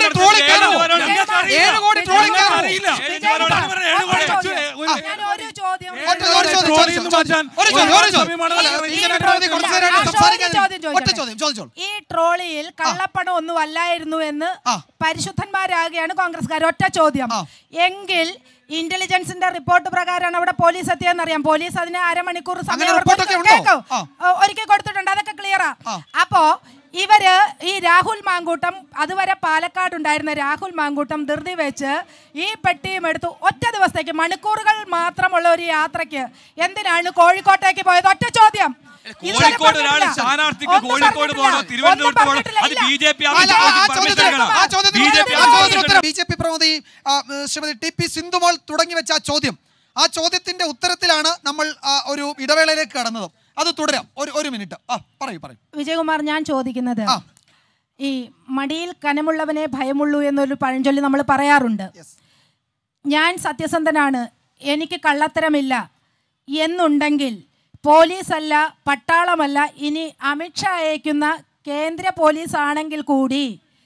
ഈ ട്രോളിയിൽ കള്ളപ്പണം ഒന്നും അല്ലായിരുന്നു എന്ന് പരിശുദ്ധന്മാരാകുകയാണ് കോൺഗ്രസ്സുകാർ. ഒറ്റ ചോദ്യം. എങ്കിൽ ഇന്റലിജൻസിന്റെ റിപ്പോർട്ട് പ്രകാരമാണ് അവിടെ പോലീസ് എത്തിയെന്ന് അറിയാം. പോലീസ് അതിന് അരമണിക്കൂർ സമയം ഒരിക്കൽ കൊടുത്തിട്ടുണ്ട്. അതൊക്കെ ക്ലിയറാ. അപ്പോ ഇവര് ഈ രാഹുൽ മാങ്കൂട്ടം അതുവരെ പാലക്കാട് ഉണ്ടായിരുന്ന രാഹുൽ മാങ്കൂട്ടം ധൃതി വെച്ച് ഈ പെട്ടിയും എടുത്തു ഒറ്റ ദിവസത്തേക്ക് മണിക്കൂറുകൾ മാത്രമുള്ള ഒരു യാത്രയ്ക്ക് എന്തിനാണ് കോഴിക്കോട്ടേക്ക് പോയത്? ഒറ്റ ചോദ്യം. കോഴിക്കോട് ഒരാൾ സ്ഥാനാർത്ഥിക്ക് കോഴിക്കോട് പോകണോ തിരുവനന്തപുരത്ത് പോകണോ? അത് B J P B J P പ്രമുഖി ശ്രീമതി ടി പി സിന്ധുമോൾ തുടങ്ങി വെച്ച ആ ചോദ്യം, ആ ചോദ്യത്തിന്റെ ഉത്തരത്തിലാണ് നമ്മൾ ഒരു ഇടവേളയിലേക്ക് കടന്നത്. അത് തുടരാം. ഒരു ഒരു മിനിറ്റ്. ആ പറയൂ പറയൂ വിജയകുമാർ. ഞാൻ ചോദിക്കുന്നത്, ഈ മടിയിൽ കനമുള്ളവനെ ഭയമുള്ളൂ എന്നൊരു പഴഞ്ചൊല്ലി നമ്മൾ പറയാറുണ്ട്. ഞാൻ സത്യസന്ധനാണ്, എനിക്ക് കള്ളത്തരമില്ല എന്നുണ്ടെങ്കിൽ പോലീസല്ല, പട്ടാളമല്ല, ഇനി അമിത്ഷാ അയക്കുന്ന കേന്ദ്ര പോലീസ് ആണെങ്കിൽ കൂടി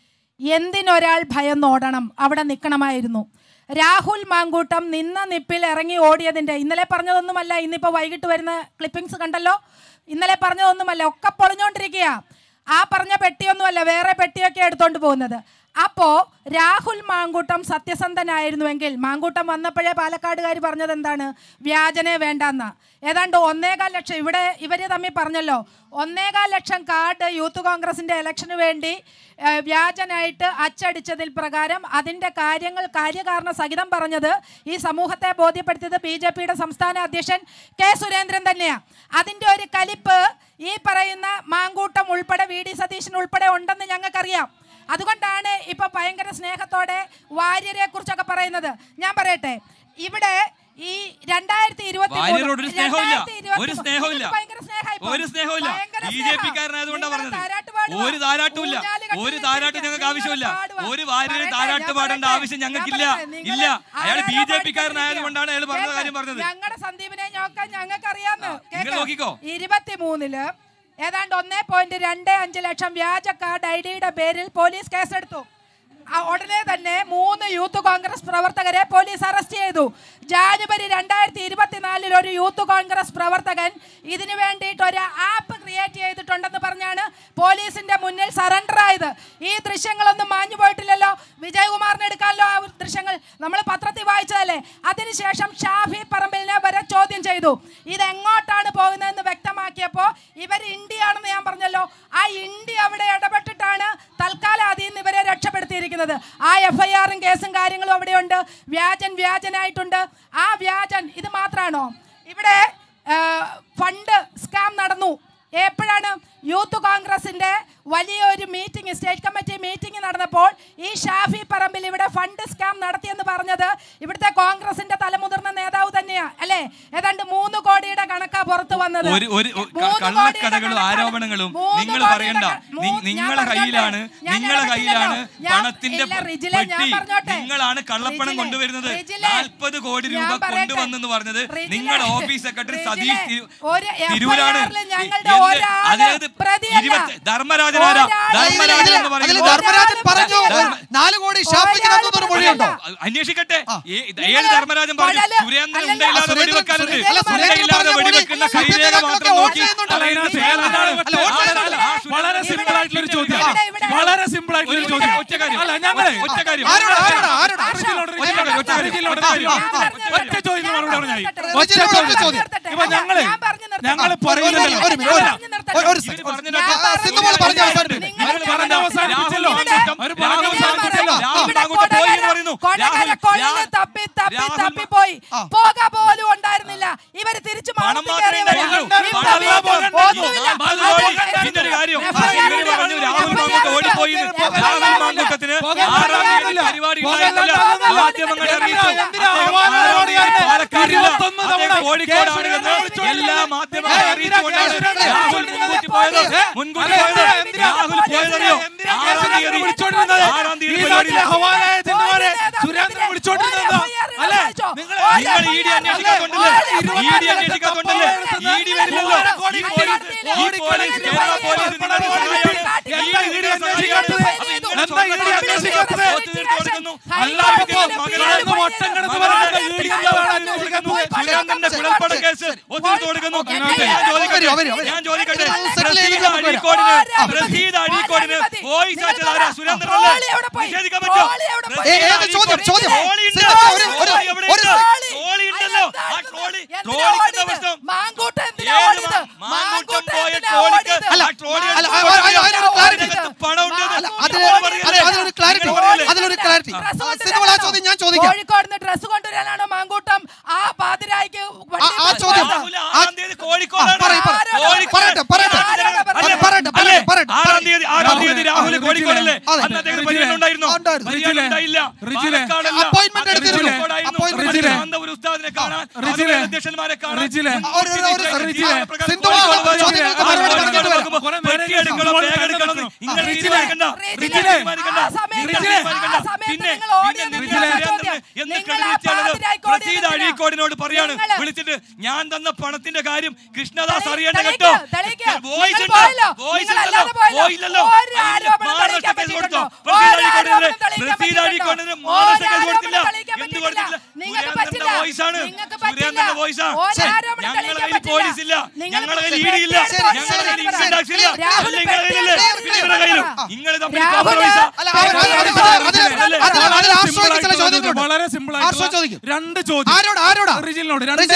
എന്തിനൊരാൾ ഭയന്നോടണം? അവിടെ നിൽക്കണമായിരുന്നു. രാഹുൽ മാങ്കൂട്ടം നിന്ന നിപ്പിൽ ഇറങ്ങി ഓടിയതിൻ്റെ ഇന്നലെ പറഞ്ഞതൊന്നുമല്ല, ഇന്നിപ്പോൾ വൈകിട്ട് വരുന്ന ക്ലിപ്പിങ്സ് കണ്ടല്ലോ. ഇന്നലെ പറഞ്ഞതൊന്നുമല്ല, ഒക്കെ പൊളിഞ്ഞോണ്ടിരിക്കുക. ആ പറഞ്ഞ പെട്ടിയൊന്നുമല്ല, വേറെ പെട്ടിയൊക്കെ എടുത്തോണ്ട് പോകുന്നത്. അപ്പോൾ രാഹുൽ മാങ്കൂട്ടം സത്യസന്ധനായിരുന്നുവെങ്കിൽ, മാങ്കൂട്ടം വന്നപ്പോഴേ പാലക്കാടുകാർ പറഞ്ഞത് എന്താണ്? വ്യാജനെ വേണ്ടെന്ന. ഏതാണ്ട് ഒന്നേകാൽ ലക്ഷം ഇവിടെ ഇവർ തമ്മിൽ പറഞ്ഞല്ലോ, ഒന്നേകാൽ ലക്ഷം കാർഡ് യൂത്ത് കോൺഗ്രസിൻ്റെ ഇലക്ഷന് വേണ്ടി വ്യാജനായിട്ട് അച്ചടിച്ചതിൽ പ്രകാരം അതിൻ്റെ കാര്യങ്ങൾ കാര്യകാരണ സഹിതം പറഞ്ഞത് ഈ സമൂഹത്തെ ബോധ്യപ്പെടുത്തിയത് ബി ജെ പിയുടെ സംസ്ഥാന അധ്യക്ഷൻ കെ സുരേന്ദ്രൻ തന്നെയാണ്. അതിൻ്റെ ഒരു കലിപ്പ് ഈ പറയുന്ന മാങ്കൂട്ടം ഉൾപ്പെടെ വി ഡി സതീശൻ ഉൾപ്പെടെ ഉണ്ടെന്ന് ഞങ്ങൾക്കറിയാം. അതുകൊണ്ടാണ് ഇപ്പൊ ഭയങ്കര സ്നേഹത്തോടെ വാര്യരെ കുറിച്ചൊക്കെ പറയുന്നത്. ഞാൻ പറയട്ടെ, ഇവിടെ ഈ രണ്ടായിരത്തി ഇരുപത്തി ഒരു സ്നേഹമില്ല, ഒരു സ്നേഹമില്ല, ഒരു സ്നേഹമില്ല. ബി ജെ പി കാരനായതുകൊണ്ടാണ് പറഞ്ഞത്. ഒരു താരാട്ടുമില്ല, ഒരു താരാട്ടും ഞങ്ങൾക്ക് ആവശ്യമില്ല. ഒരു വാര്യര് താരാട്ട് പാടേണ്ട ആവശ്യം ഞങ്ങൾക്കില്ല, ഇല്ല. അയാൾ ബി ജെ പി കാരനായതുകൊണ്ടാണ് അയാൾ പറഞ്ഞ കാര്യം പറഞ്ഞത്. ഞങ്ങളുടെ സന്ദീപിനെ നോക്കാൻ ഞങ്ങൾക്ക് അറിയാമെന്ന്. നോക്കിക്കോ. ഇരുപത്തിമൂന്നില് ഏതാണ്ട് ഒന്നേ പോയിന്റ് രണ്ട് അഞ്ച് ലക്ഷം വ്യാജ കാർഡ് ഐ ഡിയുടെ പേരിൽ പോലീസ് കേസെടുത്തു. ഉടനെ തന്നെ മൂന്ന് യൂത്ത് കോൺഗ്രസ് പ്രവർത്തകരെ പോലീസ് അറസ്റ്റ് ചെയ്തു. ജാനുവരി രണ്ടായിരത്തി ഇരുപത്തിനാലിൽ ഒരു യൂത്ത് കോൺഗ്രസ് പ്രവർത്തകൻ ഇതിനു വേണ്ടിയിട്ട് ഒരു ആപ്പ് ക്രിയേറ്റ് ചെയ്തിട്ടുണ്ടെന്ന് പറഞ്ഞാണ് പോലീസിന്റെ മുന്നിൽ സറണ്ടർ ആയത്. ഈ ദൃശ്യങ്ങളൊന്നും മാഞ്ഞു പോയിട്ടില്ലല്ലോ. വിജയകുമാറിന് എടുക്കാമല്ലോ ആ ദൃശ്യങ്ങൾ, നമ്മൾ പത്രത്തിൽ വായിച്ചതല്ലേ. അതിനുശേഷം ഷാഫി പറമ്പിലിനെ വരെ ചോദ്യം ചെയ്തു. ഇതെങ്ങോട്ടാണ് പോകുന്നതെന്ന് വ്യക്തമാക്കിയപ്പോൾ ഇവർ ഇന്ത്യയാണെന്ന് ഞാൻ പറഞ്ഞല്ലോ, ആ ഇന്ത്യ അവിടെ ഇടപെട്ടിട്ടാണ് തൽക്കാലം അതിൽ നിന്ന് ഇവരെ രക്ഷപ്പെടുത്തിയിരിക്കുന്നത്. ആ എഫ് ഐ ആറും കേസും കാര്യങ്ങളും അവിടെയുണ്ട്. വ്യാജൻ വ്യാജനായിട്ടുണ്ട്. ആ വ്യാജൻ ഇത് മാത്രമാണോ? ഇവിടെ ഫണ്ട് സ്കാം നടന്നു. എപ്പോഴാണ്? യൂത്ത് കോൺഗ്രസിന്റെ വലിയൊരു മീറ്റിംഗ്, സ്റ്റേറ്റ് കമ്മിറ്റി മീറ്റിംഗ് നടന്നപ്പോൾ ഈ ഷാഫി പറമ്പിൽ ഇവിടെ ഫണ്ട് സ്കാം നടത്തിയെന്ന് പറഞ്ഞത് ഇവിടുത്തെ കോൺഗ്രസിന്റെ തലമുതിർന്ന നേതാവ് തന്നെയാ അല്ലേ? ഏതാണ്ട് മൂന്ന് കോടിയുടെ കണക്ക് പുറത്തു വന്നത്. ഒരു ഒരു കള്ളക്കഥകളും ആരോപണങ്ങളും നിങ്ങൾ പറയണ്ട. നിങ്ങളെ കയ്യിലാണ് നിങ്ങളെ കയ്യിലാണ് പണത്തിന്റെ പെട്ടി. നിങ്ങളാണ് കള്ളപ്പണം കൊണ്ടുവരുന്നത്. നാൽപ്പത് കോടി രൂപ കൊണ്ടുവന്നെന്ന് പറഞ്ഞത് നിങ്ങളുടെ ഓഫീസ് സെക്രട്ടറി സതീഷ് തിരൂരാണ്. അതായത് ധർമ്മരാജനാരാ? ധർമ്മരാജൻ എന്ന് പറയുന്നത് അന്വേഷിക്കട്ടെ. ഏത് ധർമ്മരാജൻ പറഞ്ഞു സുരേന്ദ്രൻ ഉണ്ടയില്ലാതെ വെടിവെക്കാനുണ്ട്? ഉണ്ടയില്ലാതെ വെടിവെക്കുന്ന കൈരേഖ മാത്രം നോക്കി വളരെ സിമ്പിൾ ആയിട്ടുള്ള ഒരു ചോദ്യം. വളരെ സിമ്പിൾ ആയിട്ടുള്ള ഒരു ചോദ്യം. ഒറ്റ കാര്യം അല്ല, ഞങ്ങള് ഒറ്റ കാര്യം ഒറ്റ ചോദ്യം മറുപടി പറഞ്ഞാൽ ഒറ്റ ചോദ്യം. ഇപ്പൊ ഞങ്ങള് ഞങ്ങള് പറയുന്നില്ലല്ലോ, പറഞ്ഞ അവസാനിപ്പിച്ചല്ലോ, അവര് പറഞ്ഞ അവസാനിപ്പിച്ചല്ലോ. പോക പോലും ഉണ്ടായിരുന്നില്ല. ഇവര് തിരിച്ചു എല്ലാ മാധ്യമങ്ങളും അറിയിച്ചുകൊണ്ടാണ് രാഹുൽ മുൻകൂട്ടി പോയത്. മുൻകൂട്ടി പോയത് രാഹുൽ പോയതറിയോ? ആറാം തീയതി ആറാം തീയതി സുരേന്ദ്രൻ വിളിച്ചോണ്ടിരുന്നോ? അല്ലെ നിങ്ങൾ ഇ ഡി അന്വേഷിക്കാത്തോണ്ടല്ലേ? ഇ ഡി അന്വേഷിക്കാത്തോണ്ടല്ലേ? ഇ ഡി വരില്ലല്ലോ. ഈ പോലീസ് ഈ പോലീസ് കേരള പോലീസ് നിങ്ങളുടെ സഹായിയാണ്. ഇ ഡി അന്വേഷിക്കാത്തത് എന്താ? ഇ ഡി അന്വേഷിക്കാത്തത് കൊടുക്കുന്നു. സുരേന്ദ്രന്റെ കുഴൽപ്പണ കേസ് ഒത്തിരി കൊടുക്കുന്നു. ഞാൻ ചോദിക്കട്ടെ, പ്രസീദ് അഴീക്കോടിന് വോയിസ് അയച്ചത് ആരാ? സുരേന്ദ്രനല്ലേ? നിഷേധിക്കാൻ പറ്റുമോ? ട്രോളി ഉണ്ടല്ലോ, ആ ട്രോളി ട്രോളിക്കുന്ന പ്രശ്നം മാങ്കൂട്ടം പോയ ട്രോളിക്ക് പണം കോഴിക്കോട് ഡ്രസ് കൊണ്ടുവരാനാണോ മാങ്കൂട്ടം ആ പാതിരായിക്ക്? ആറാം തീയതി രാഹുൽ കോഴിക്കോടല്ലേ? ഒരു ഉസ്താദിനെ കാണാൻ, അധ്യക്ഷന്മാരെ കാണാൻ പ്രസീദ് അഴീക്കോടിനോട് പറയാണ് വിളിച്ചിട്ട്, ഞാൻ തന്ന പണത്തിന്റെ കാര്യം കൃഷ്ണദാസ് അറിയേണ്ട കേട്ടോ. വോയിസ് ഉണ്ടോ? വോയിസ് ഉണ്ടല്ലോ, വോയില്ലല്ലോ. മാനസിക കേസ് കൊടുത്തോ? പ്രസീദ് അഴീക്കോടിന് മാനസിക കേസ് കൊടുത്തില്ല. എന്ത് കൊടുത്തില്ല? സുരേന്ദ്രന്റെ വോയിസാണ്, സുരേന്ദ്രന്റെ വോയിസാ. ഞങ്ങളുടെ കയ്യിൽ പോലീസ് ഇല്ല, ഞങ്ങളുടെ കയ്യിൽ ഇ ഡി ഇല്ല, ഞങ്ങളുടെ കയ്യിൽ ഇൻകം ടാക്സ് ഇല്ല. നിങ്ങളുടെ കയ്യിലില്ലേ? നിങ്ങളുടെ കയ്യിലും നിങ്ങൾ തമ്മിൽ കോംപ്രമൈസാ. വളരെ സിമ്പിൾ ആയിട്ട് രണ്ട് ചോദ്യം റിജിലിനോട് രണ്ട്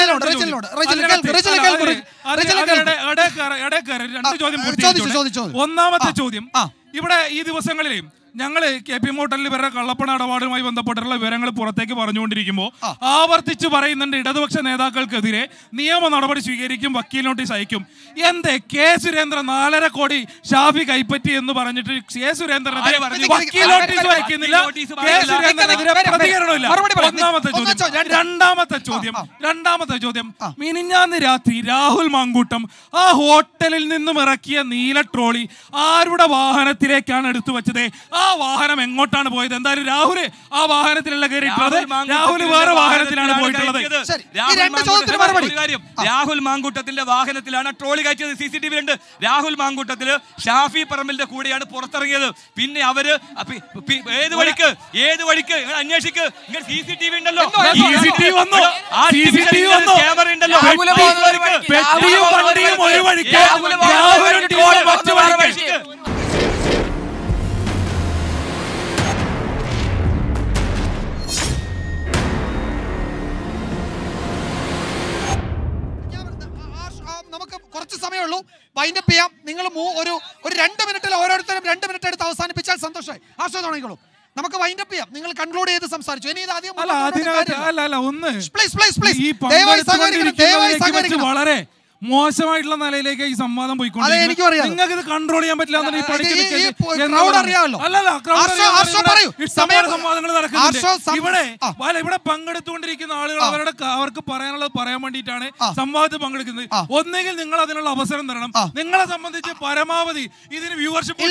ചോദ്യം. ഒന്നാമത്തെ ചോദ്യം, ഇവിടെ ഈ ദിവസങ്ങളിൽ ഞങ്ങൾ കെ പി മോട്ടലിൽ ഇവരുടെ കള്ളപ്പണ ഇടപാടുമായി ബന്ധപ്പെട്ടുള്ള വിവരങ്ങൾ പുറത്തേക്ക് പറഞ്ഞുകൊണ്ടിരിക്കുമ്പോൾ ആവർത്തിച്ച് പറയുന്നുണ്ട് ഇടതുപക്ഷ നേതാക്കൾക്കെതിരെ നിയമ നടപടി സ്വീകരിക്കും, വക്കീൽ നോട്ടീസ് അയക്കും. എന്തേ കെ സുരേന്ദ്രൻ നാലര കോടി ഷാഫി കൈപ്പറ്റി എന്ന് പറഞ്ഞിട്ട് കെ സുരേന്ദ്രനെതിരെ വക്കീൽ നോട്ടീസ് അയക്കുന്നില്ല, കെ സുരേന്ദ്രനെതിരെ പ്രതികരണമില്ല. ഒന്നാമത്തെ ചോദ്യം. രണ്ടാമത്തെ ചോദ്യം രണ്ടാമത്തെ ചോദ്യം മിനിഞ്ഞാന്ന് രാത്രി രാഹുൽ മാങ്കൂട്ടം ആ ഹോട്ടലിൽ നിന്നും ഇറക്കിയ നീല ട്രോളി ആരുടെ വാഹനത്തിലേക്കാണ് എടുത്തു വെച്ചത്? ആ വാഹനം എങ്ങോട്ടാണ് പോയത്? എന്തായാലും രാഹുല് ആ വാഹനത്തിലുള്ള കയറിയിട്ടുള്ളത്, രാഹുൽ വേറെ വാഹനത്തിലാണ് പോയിട്ടുള്ളത്. രാഹുൽ മാങ്കൂട്ടത്തിന്റെ വാഹനത്തിലാണ് ട്രോളി കയറ്റിയത്. സി സി ടി വി ഉണ്ട്. രാഹുൽ മാങ്കൂട്ടത്തില് ഷാഫി പറമ്പിലിന്റെ കൂടെയാണ് പുറത്തിറങ്ങിയത്. പിന്നെ അവര് ഏത് വഴിക്ക് ഏത് വഴിക്ക് അന്വേഷിക്ക്, സി സി ടി വി ഉണ്ടല്ലോ, ക്യാമറ ഉണ്ടല്ലോ. നമുക്ക് കുറച്ച് സമയമുള്ളൂ, വൈൻഡപ്പ് ചെയ്യാം. നിങ്ങൾ ഒരു ഒരു രണ്ട് മിനിറ്റിൽ ഓരോരുത്തരും രണ്ട് മിനിറ്റ് എടുത്ത് അവസാനിപ്പിച്ചാൽ സന്തോഷമായി. ആശ്വാസം തുടങ്ങിക്കോളൂ. നമുക്ക് വൈൻഡപ്പ് ചെയ്യാം. നിങ്ങൾ കൺക്ലൂഡ് ചെയ്ത് സംസാരിച്ചു. ഇനി ഇത് അല്ല അല്ല ഒന്ന് പ്ലീസ് പ്ലീസ് പ്ലീസ് ദയവായി സഹകരിക്കണം, ദയവായി സഹകരിക്കണം. വളരെ മോശമായിട്ടുള്ള നിലയിലേക്ക് ഈ സംവാദം പോയിക്കൊണ്ടിരിക്കുന്നത്. നിങ്ങൾക്ക് ഇത് കൺട്രോൾ ചെയ്യാൻ പറ്റില്ല. അല്ലല്ല, സംവാദങ്ങൾ നടക്കുന്നുണ്ട് ഇവിടെ. ഇവിടെ പങ്കെടുത്തുകൊണ്ടിരിക്കുന്ന ആളുകൾ അവരുടെ അവർക്ക് പറയാനുള്ളത് പറയാൻ വേണ്ടിയിട്ടാണ് സംവാദത്തിൽ പങ്കെടുക്കുന്നത്. ഒന്നെങ്കിൽ നിങ്ങൾ അതിനുള്ള അവസരം തരണം. നിങ്ങളെ സംബന്ധിച്ച് പരമാവധി ഇതിന് വ്യൂവർഷിപ്പ്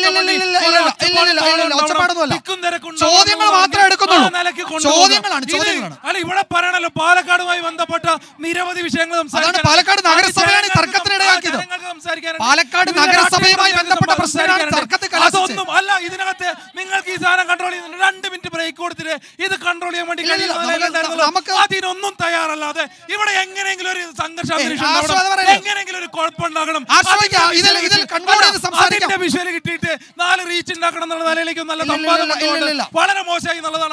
അല്ല ഇവിടെ പറയണല്ലോ പാലക്കാടുമായി ബന്ധപ്പെട്ട നിരവധി വിഷയങ്ങൾ സംസാരിക്കാൻ. പാലക്കാട് നഗരസഭയാണ് തർക്കത്തിനിടയാക്കിയത്. പാലക്കാട് നഗരസഭയുമായി ബന്ധപ്പെട്ട അതൊന്നും അല്ല. ഇതിനകത്ത് നിങ്ങൾക്ക് ഈ സാധനം കൺട്രോൾ ചെയ്യുന്നുണ്ട്. രണ്ട് മിനിറ്റ് ബ്രേക്ക് കൊടുത്തിട്ട് ഇത് കൺട്രോൾ ചെയ്യാൻ വേണ്ടി അതിനൊന്നും തയ്യാറല്ലാതെ ഇവിടെ എങ്ങനെയെങ്കിലും ഒരു സംഘർഷ എങ്ങനെയെങ്കിലും ഒരു കുഴപ്പമുണ്ടാകണം. അതിന്റെ വിഷയം കിട്ടിയിട്ട് നാല് റീച്ച് ഉണ്ടാക്കണം എന്നുള്ള നിലയിലേക്ക് നല്ല സംവാദം വളരെ മോശമായി എന്നുള്ളതാണ്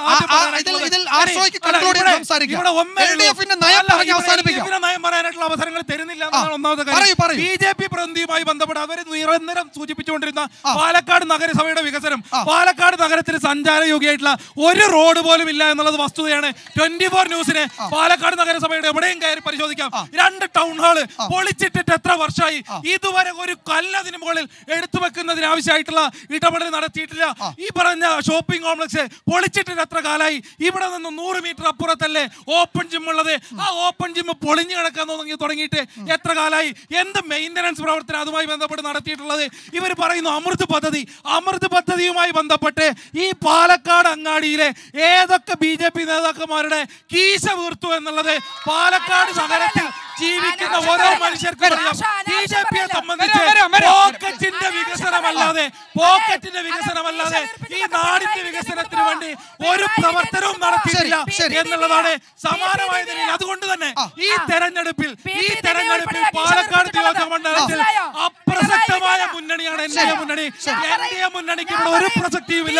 നയം പറയാനായിട്ടുള്ള അവസരങ്ങൾ തരുന്നില്ല എന്നാണ് ഒന്നാമത്തെ കാര്യം. ബി ജെ പി പ്രതിനിധിയുമായി ബന്ധപ്പെട്ട് അവർ നിരന്തരം സൂചിപ്പിച്ചുകൊണ്ടിരുന്ന പാലക്കാട് നഗരസഭയുടെ വികസനം, പാലക്കാട് നഗരത്തിന് സഞ്ചാരയോഗ്യമായിട്ടുള്ള ഒരു റോഡ് പോലും ഇല്ല എന്നുള്ളത് വസ്തുതയാണ്. ട്വന്റി ഫോർ ന്യൂസിന് പാലക്കാട് നഗരസഭയുടെ എവിടെയും കയറി പരിശോധിക്കാം. രണ്ട് ടൗൺ ഹാള് പൊളിച്ചിട്ടിട്ട് എത്ര വർഷമായി? ഇതുവരെ ഒരു കല്ലതിന് മുകളിൽ എടുത്തു വെക്കുന്നതിന് ആവശ്യമായിട്ടുള്ള ഇടപെടൽ നടത്തിയിട്ടില്ല. ഈ പറഞ്ഞ ഷോപ്പിംഗ് കോംപ്ലക്സ് പൊളിച്ചിട്ടിട്ട് എത്ര കാലമായി? ഇവിടെ നിന്ന് നൂറ് മീറ്റർ അപ്പുറത്തല്ലേ ഓപ്പൺ ജിം ഉള്ളത്? ആ ഓപ്പൺ ജിം പൊളിഞ്ഞു കിടക്കാൻ തുടങ്ങിയിട്ട് എത്ര കാലമായി? എന്ത് മെയിൻ്റനൻസ് പ്രവർത്തനം അതുമായി ബന്ധപ്പെട്ട് നടത്തിയിട്ടുള്ളത്? ഇവർ പറയുന്നു അമൃത് പദ്ധതി. അമൃത് പദ്ധതിയുമായി ബന്ധപ്പെട്ട് ഈ പാലക്കാട് അങ്ങാടിയിലെ ഏതൊക്കെ ബി ജെ പി നേതാക്കന്മാരുടെ കീശ വീർത്തു എന്നുള്ളത് പാലക്കാട് നഗരത്തിൽ ജീവിക്കുന്ന ഓരോ മനുഷ്യർക്കും ബി ജെ പിയെ സംബന്ധിച്ച് പോക്കറ്റിന്റെ വികസനമല്ലാതെ പോക്കറ്റിന്റെ വികസനമല്ലാതെ ഈ നാടിന്റെ വികസനത്തിന് വേണ്ടി ഒരു പ്രവർത്തനവും നടത്തിയിട്ടില്ല എന്നുള്ളതാണ് സമാനമായ നിലയിൽ. അതുകൊണ്ട് തന്നെ ഈ തെരഞ്ഞെടുപ്പിൽ ഈ തെരഞ്ഞെടുപ്പിൽ പാലക്കാട് നിയോജക മണ്ഡലത്തിൽ അപ്രസക്തമായ മുന്നണിയാണ് എൻ ഡി എ മുന്നണി. എൻ ഡി എ മുന്നണിക്ക് ഇവിടെ ഒരു പ്രസക്തിയുമില്ല.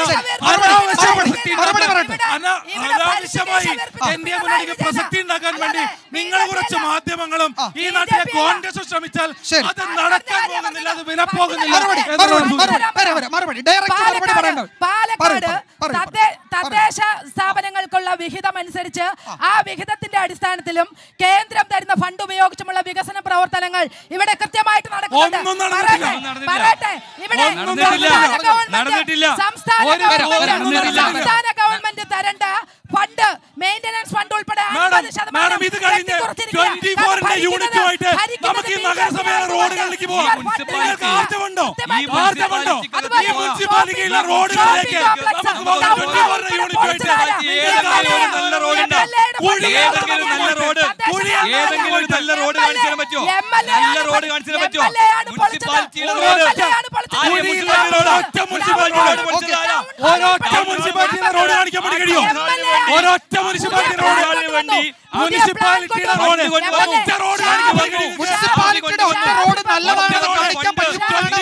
അനാവശ്യമായി എൻ ഡി എ മുന്നണിക്ക് പ്രസക്തി ഉണ്ടാക്കാൻ വേണ്ടി നിങ്ങൾ കുറച്ച് മാധ്യമങ്ങളും ഈ നാട്ടിലെ കോൺഗ്രസ് ശ്രമിച്ചാൽ അത് നടക്കാൻ പോകുന്നില്ല, അത് വില പോകുന്നില്ല. പാലക്കാട് തദ്ദേശ സ്ഥാപനങ്ങൾക്കുള്ള വിഹിതം അനുസരിച്ച് ആ വിഹിതത്തിന്റെ അടിസ്ഥാനത്തിലും കേന്ദ്രം തരുന്ന ഫണ്ട് ഉപയോഗിച്ചുമുള്ള വികസന പ്രവർത്തനങ്ങൾ ഇവിടെ കൃത്യമായിട്ട് നടക്കുന്നുണ്ട്. സംസ്ഥാന ഗവൺമെന്റ് തരേണ്ട ഫണ്ട് മെയിന്റനൻസ് ഫണ്ട് ഉൾപ്പെടെ നമുക്ക് ഈ നഗരസഭയിലെ റോഡുകളിലേക്ക് പോകാം. നിങ്ങൾക്ക് ആവശ്യമുണ്ടോ? ഈ ആവശ്യമുണ്ടോ? ഈ മുനിസിപ്പാലിറ്റിയിലെ റോഡുകളിലേക്ക് നല്ല റോഡുണ്ട്. ഏതെങ്കിലും നല്ല റോഡ് ഏതെങ്കിലും ഒരു നല്ല റോഡ് കാണിച്ചു തരാൻ പറ്റുമോ? നല്ല റോഡ് കാണിച്ചു തരാൻ പറ്റുമോ? മുനിസിപ്പാലിറ്റിയിലെ റോഡ് ഒറ്റ മുനിസിപ്പാലിറ്റിയിലെ റോഡ് കാണിക്കാൻ വേണ്ടി കഴിയോ? ഒരൊറ്റ മുനിസിപ്പാലിറ്റി റോഡ് വേണ്ടി മുനിസിപ്പാലിറ്റിയുടെ റോഡ് ഒറ്റ റോഡ് മുനിസിപ്പാലിറ്റിയുടെ ഒറ്റ റോഡ് നല്ലതാണ് കാണിക്കാൻ പറ്റും.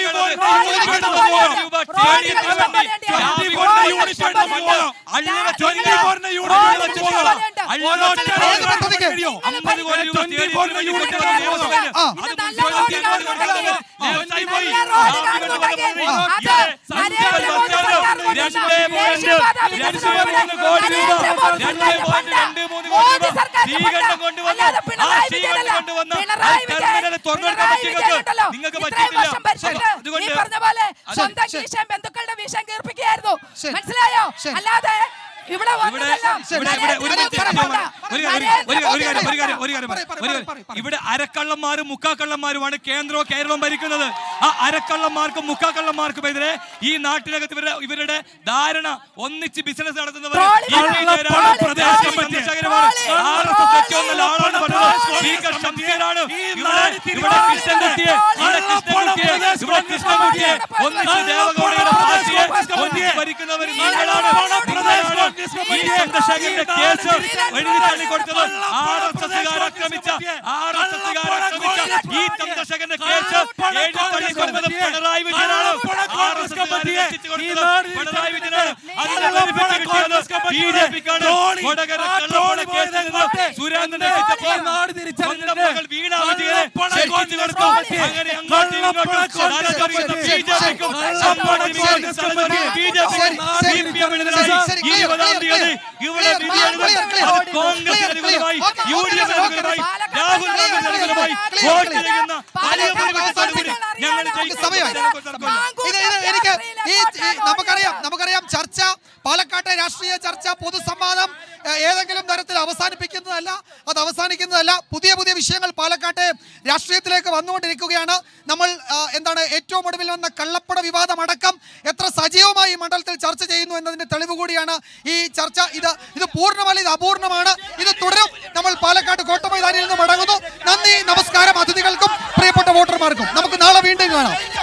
ബന്ധുക്കളുടെ വിഷയം കേൾപ്പിക്കുകയായിരുന്നു. മനസ്സിലായോ? അല്ലാതെ ഇവിടെ ഇവിടെ അരക്കള്ളന്മാരും മുക്കാക്കള്ളന്മാരുമാണ് കേന്ദ്രവും കേരളവും ഭരിക്കുന്നത്. ആ അരക്കള്ളന്മാർക്കും മുക്കാക്കള്ളന്മാർക്കും എതിരെ ഈ നാട്ടിനകത്ത് ഇവരുടെ ഇവരുടെ ധാരണ ഒന്നിച്ച് ബിസിനസ് നടത്തുന്നവർ ഭരിക്കുന്നവർ ഈ ചന്ദ്രശേഖരന്റെ കേസ് എഴുതി കൊടുത്തത് ആർ എസ് എസ്സുകാർ ആക്രമിച്ച ആർ എസ് എസ്സുകാർ ആക്രമിച്ച ഈ ചന്ദ്രശേഖരന്റെ കേസ് എഴുതി കൊടുത്തത് പിണറായി വിജയനാണ്. ആർ എസ് എസ്സുകാർ പിണറായി വിജയനാണ്. അതിനുള്ള കിട്ടിയത് ബി ജെ പിക്കാണ് കൊടകര കള്ളപ്പണ കേസിൽ നിന്ന് സുരേന്ദ്രനെ രക്ഷിച്ചപ്പോൾ സ്വന്തം മകൾ വീണ വിജയനെ ശിക്ഷിച്ചു കൊടുത്തു. അങ്ങനെ അങ്ങോട്ടും ഇങ്ങോട്ടും തലതെറിയുന്ന ബി ജെ പിക്കും സംഘടനയും തലതെറിയുന്ന ബി ജെ പിക്കും സി പി എമ്മിനെതിരായി ഇരുപതാം തീയതി ഇവിടെ വിധിയെഴുതും. അത് കോൺഗ്രസിന് അനുകൂലമായി, യു ഡി എഫിന് അനുകൂലമായി, രാഹുൽ ഗാന്ധിക്ക് അനുകൂലമായി വോട്ട് ചെയ്യുന്ന വലിയ ഭൂരിപക്ഷത്തോടുകൂടി ഞങ്ങൾ എനിക്ക് ഈ നമുക്കറിയാം നമുക്കറിയാം ചർച്ച, പാലക്കാട്ടെ രാഷ്ട്രീയ ചർച്ച, പൊതുസംവാദം ഏതെങ്കിലും തരത്തിൽ അവസാനിപ്പിക്കുന്നതല്ല, അത് അവസാനിക്കുന്നതല്ല. പുതിയ പുതിയ വിഷയങ്ങൾ പാലക്കാട്ടെ രാഷ്ട്രീയത്തിലേക്ക് വന്നുകൊണ്ടിരിക്കുകയാണ്. നമ്മൾ എന്താണ് ഏറ്റവും ഒടുവിൽ വന്ന കള്ളപ്പണ വിവാദം അടക്കം എത്ര സജീവമായി ഈ മണ്ഡലത്തിൽ ചർച്ച ചെയ്യുന്നു എന്നതിന്റെ തെളിവ് കൂടിയാണ് ഈ ചർച്ച. ഇത് ഇത് പൂർണ്ണമല്ല, ഇത് അപൂർണമാണ്. ഇത് തുടരും. നമ്മൾ പാലക്കാട് കോട്ടമൈതാനിയിൽ നിന്ന് മടങ്ങുന്നു. നന്ദി, നമസ്കാരം അതിഥികൾക്കും പ്രിയപ്പെട്ട വോട്ടർമാർക്കും. നമുക്ക് നാളെ വീണ്ടും കാണാം.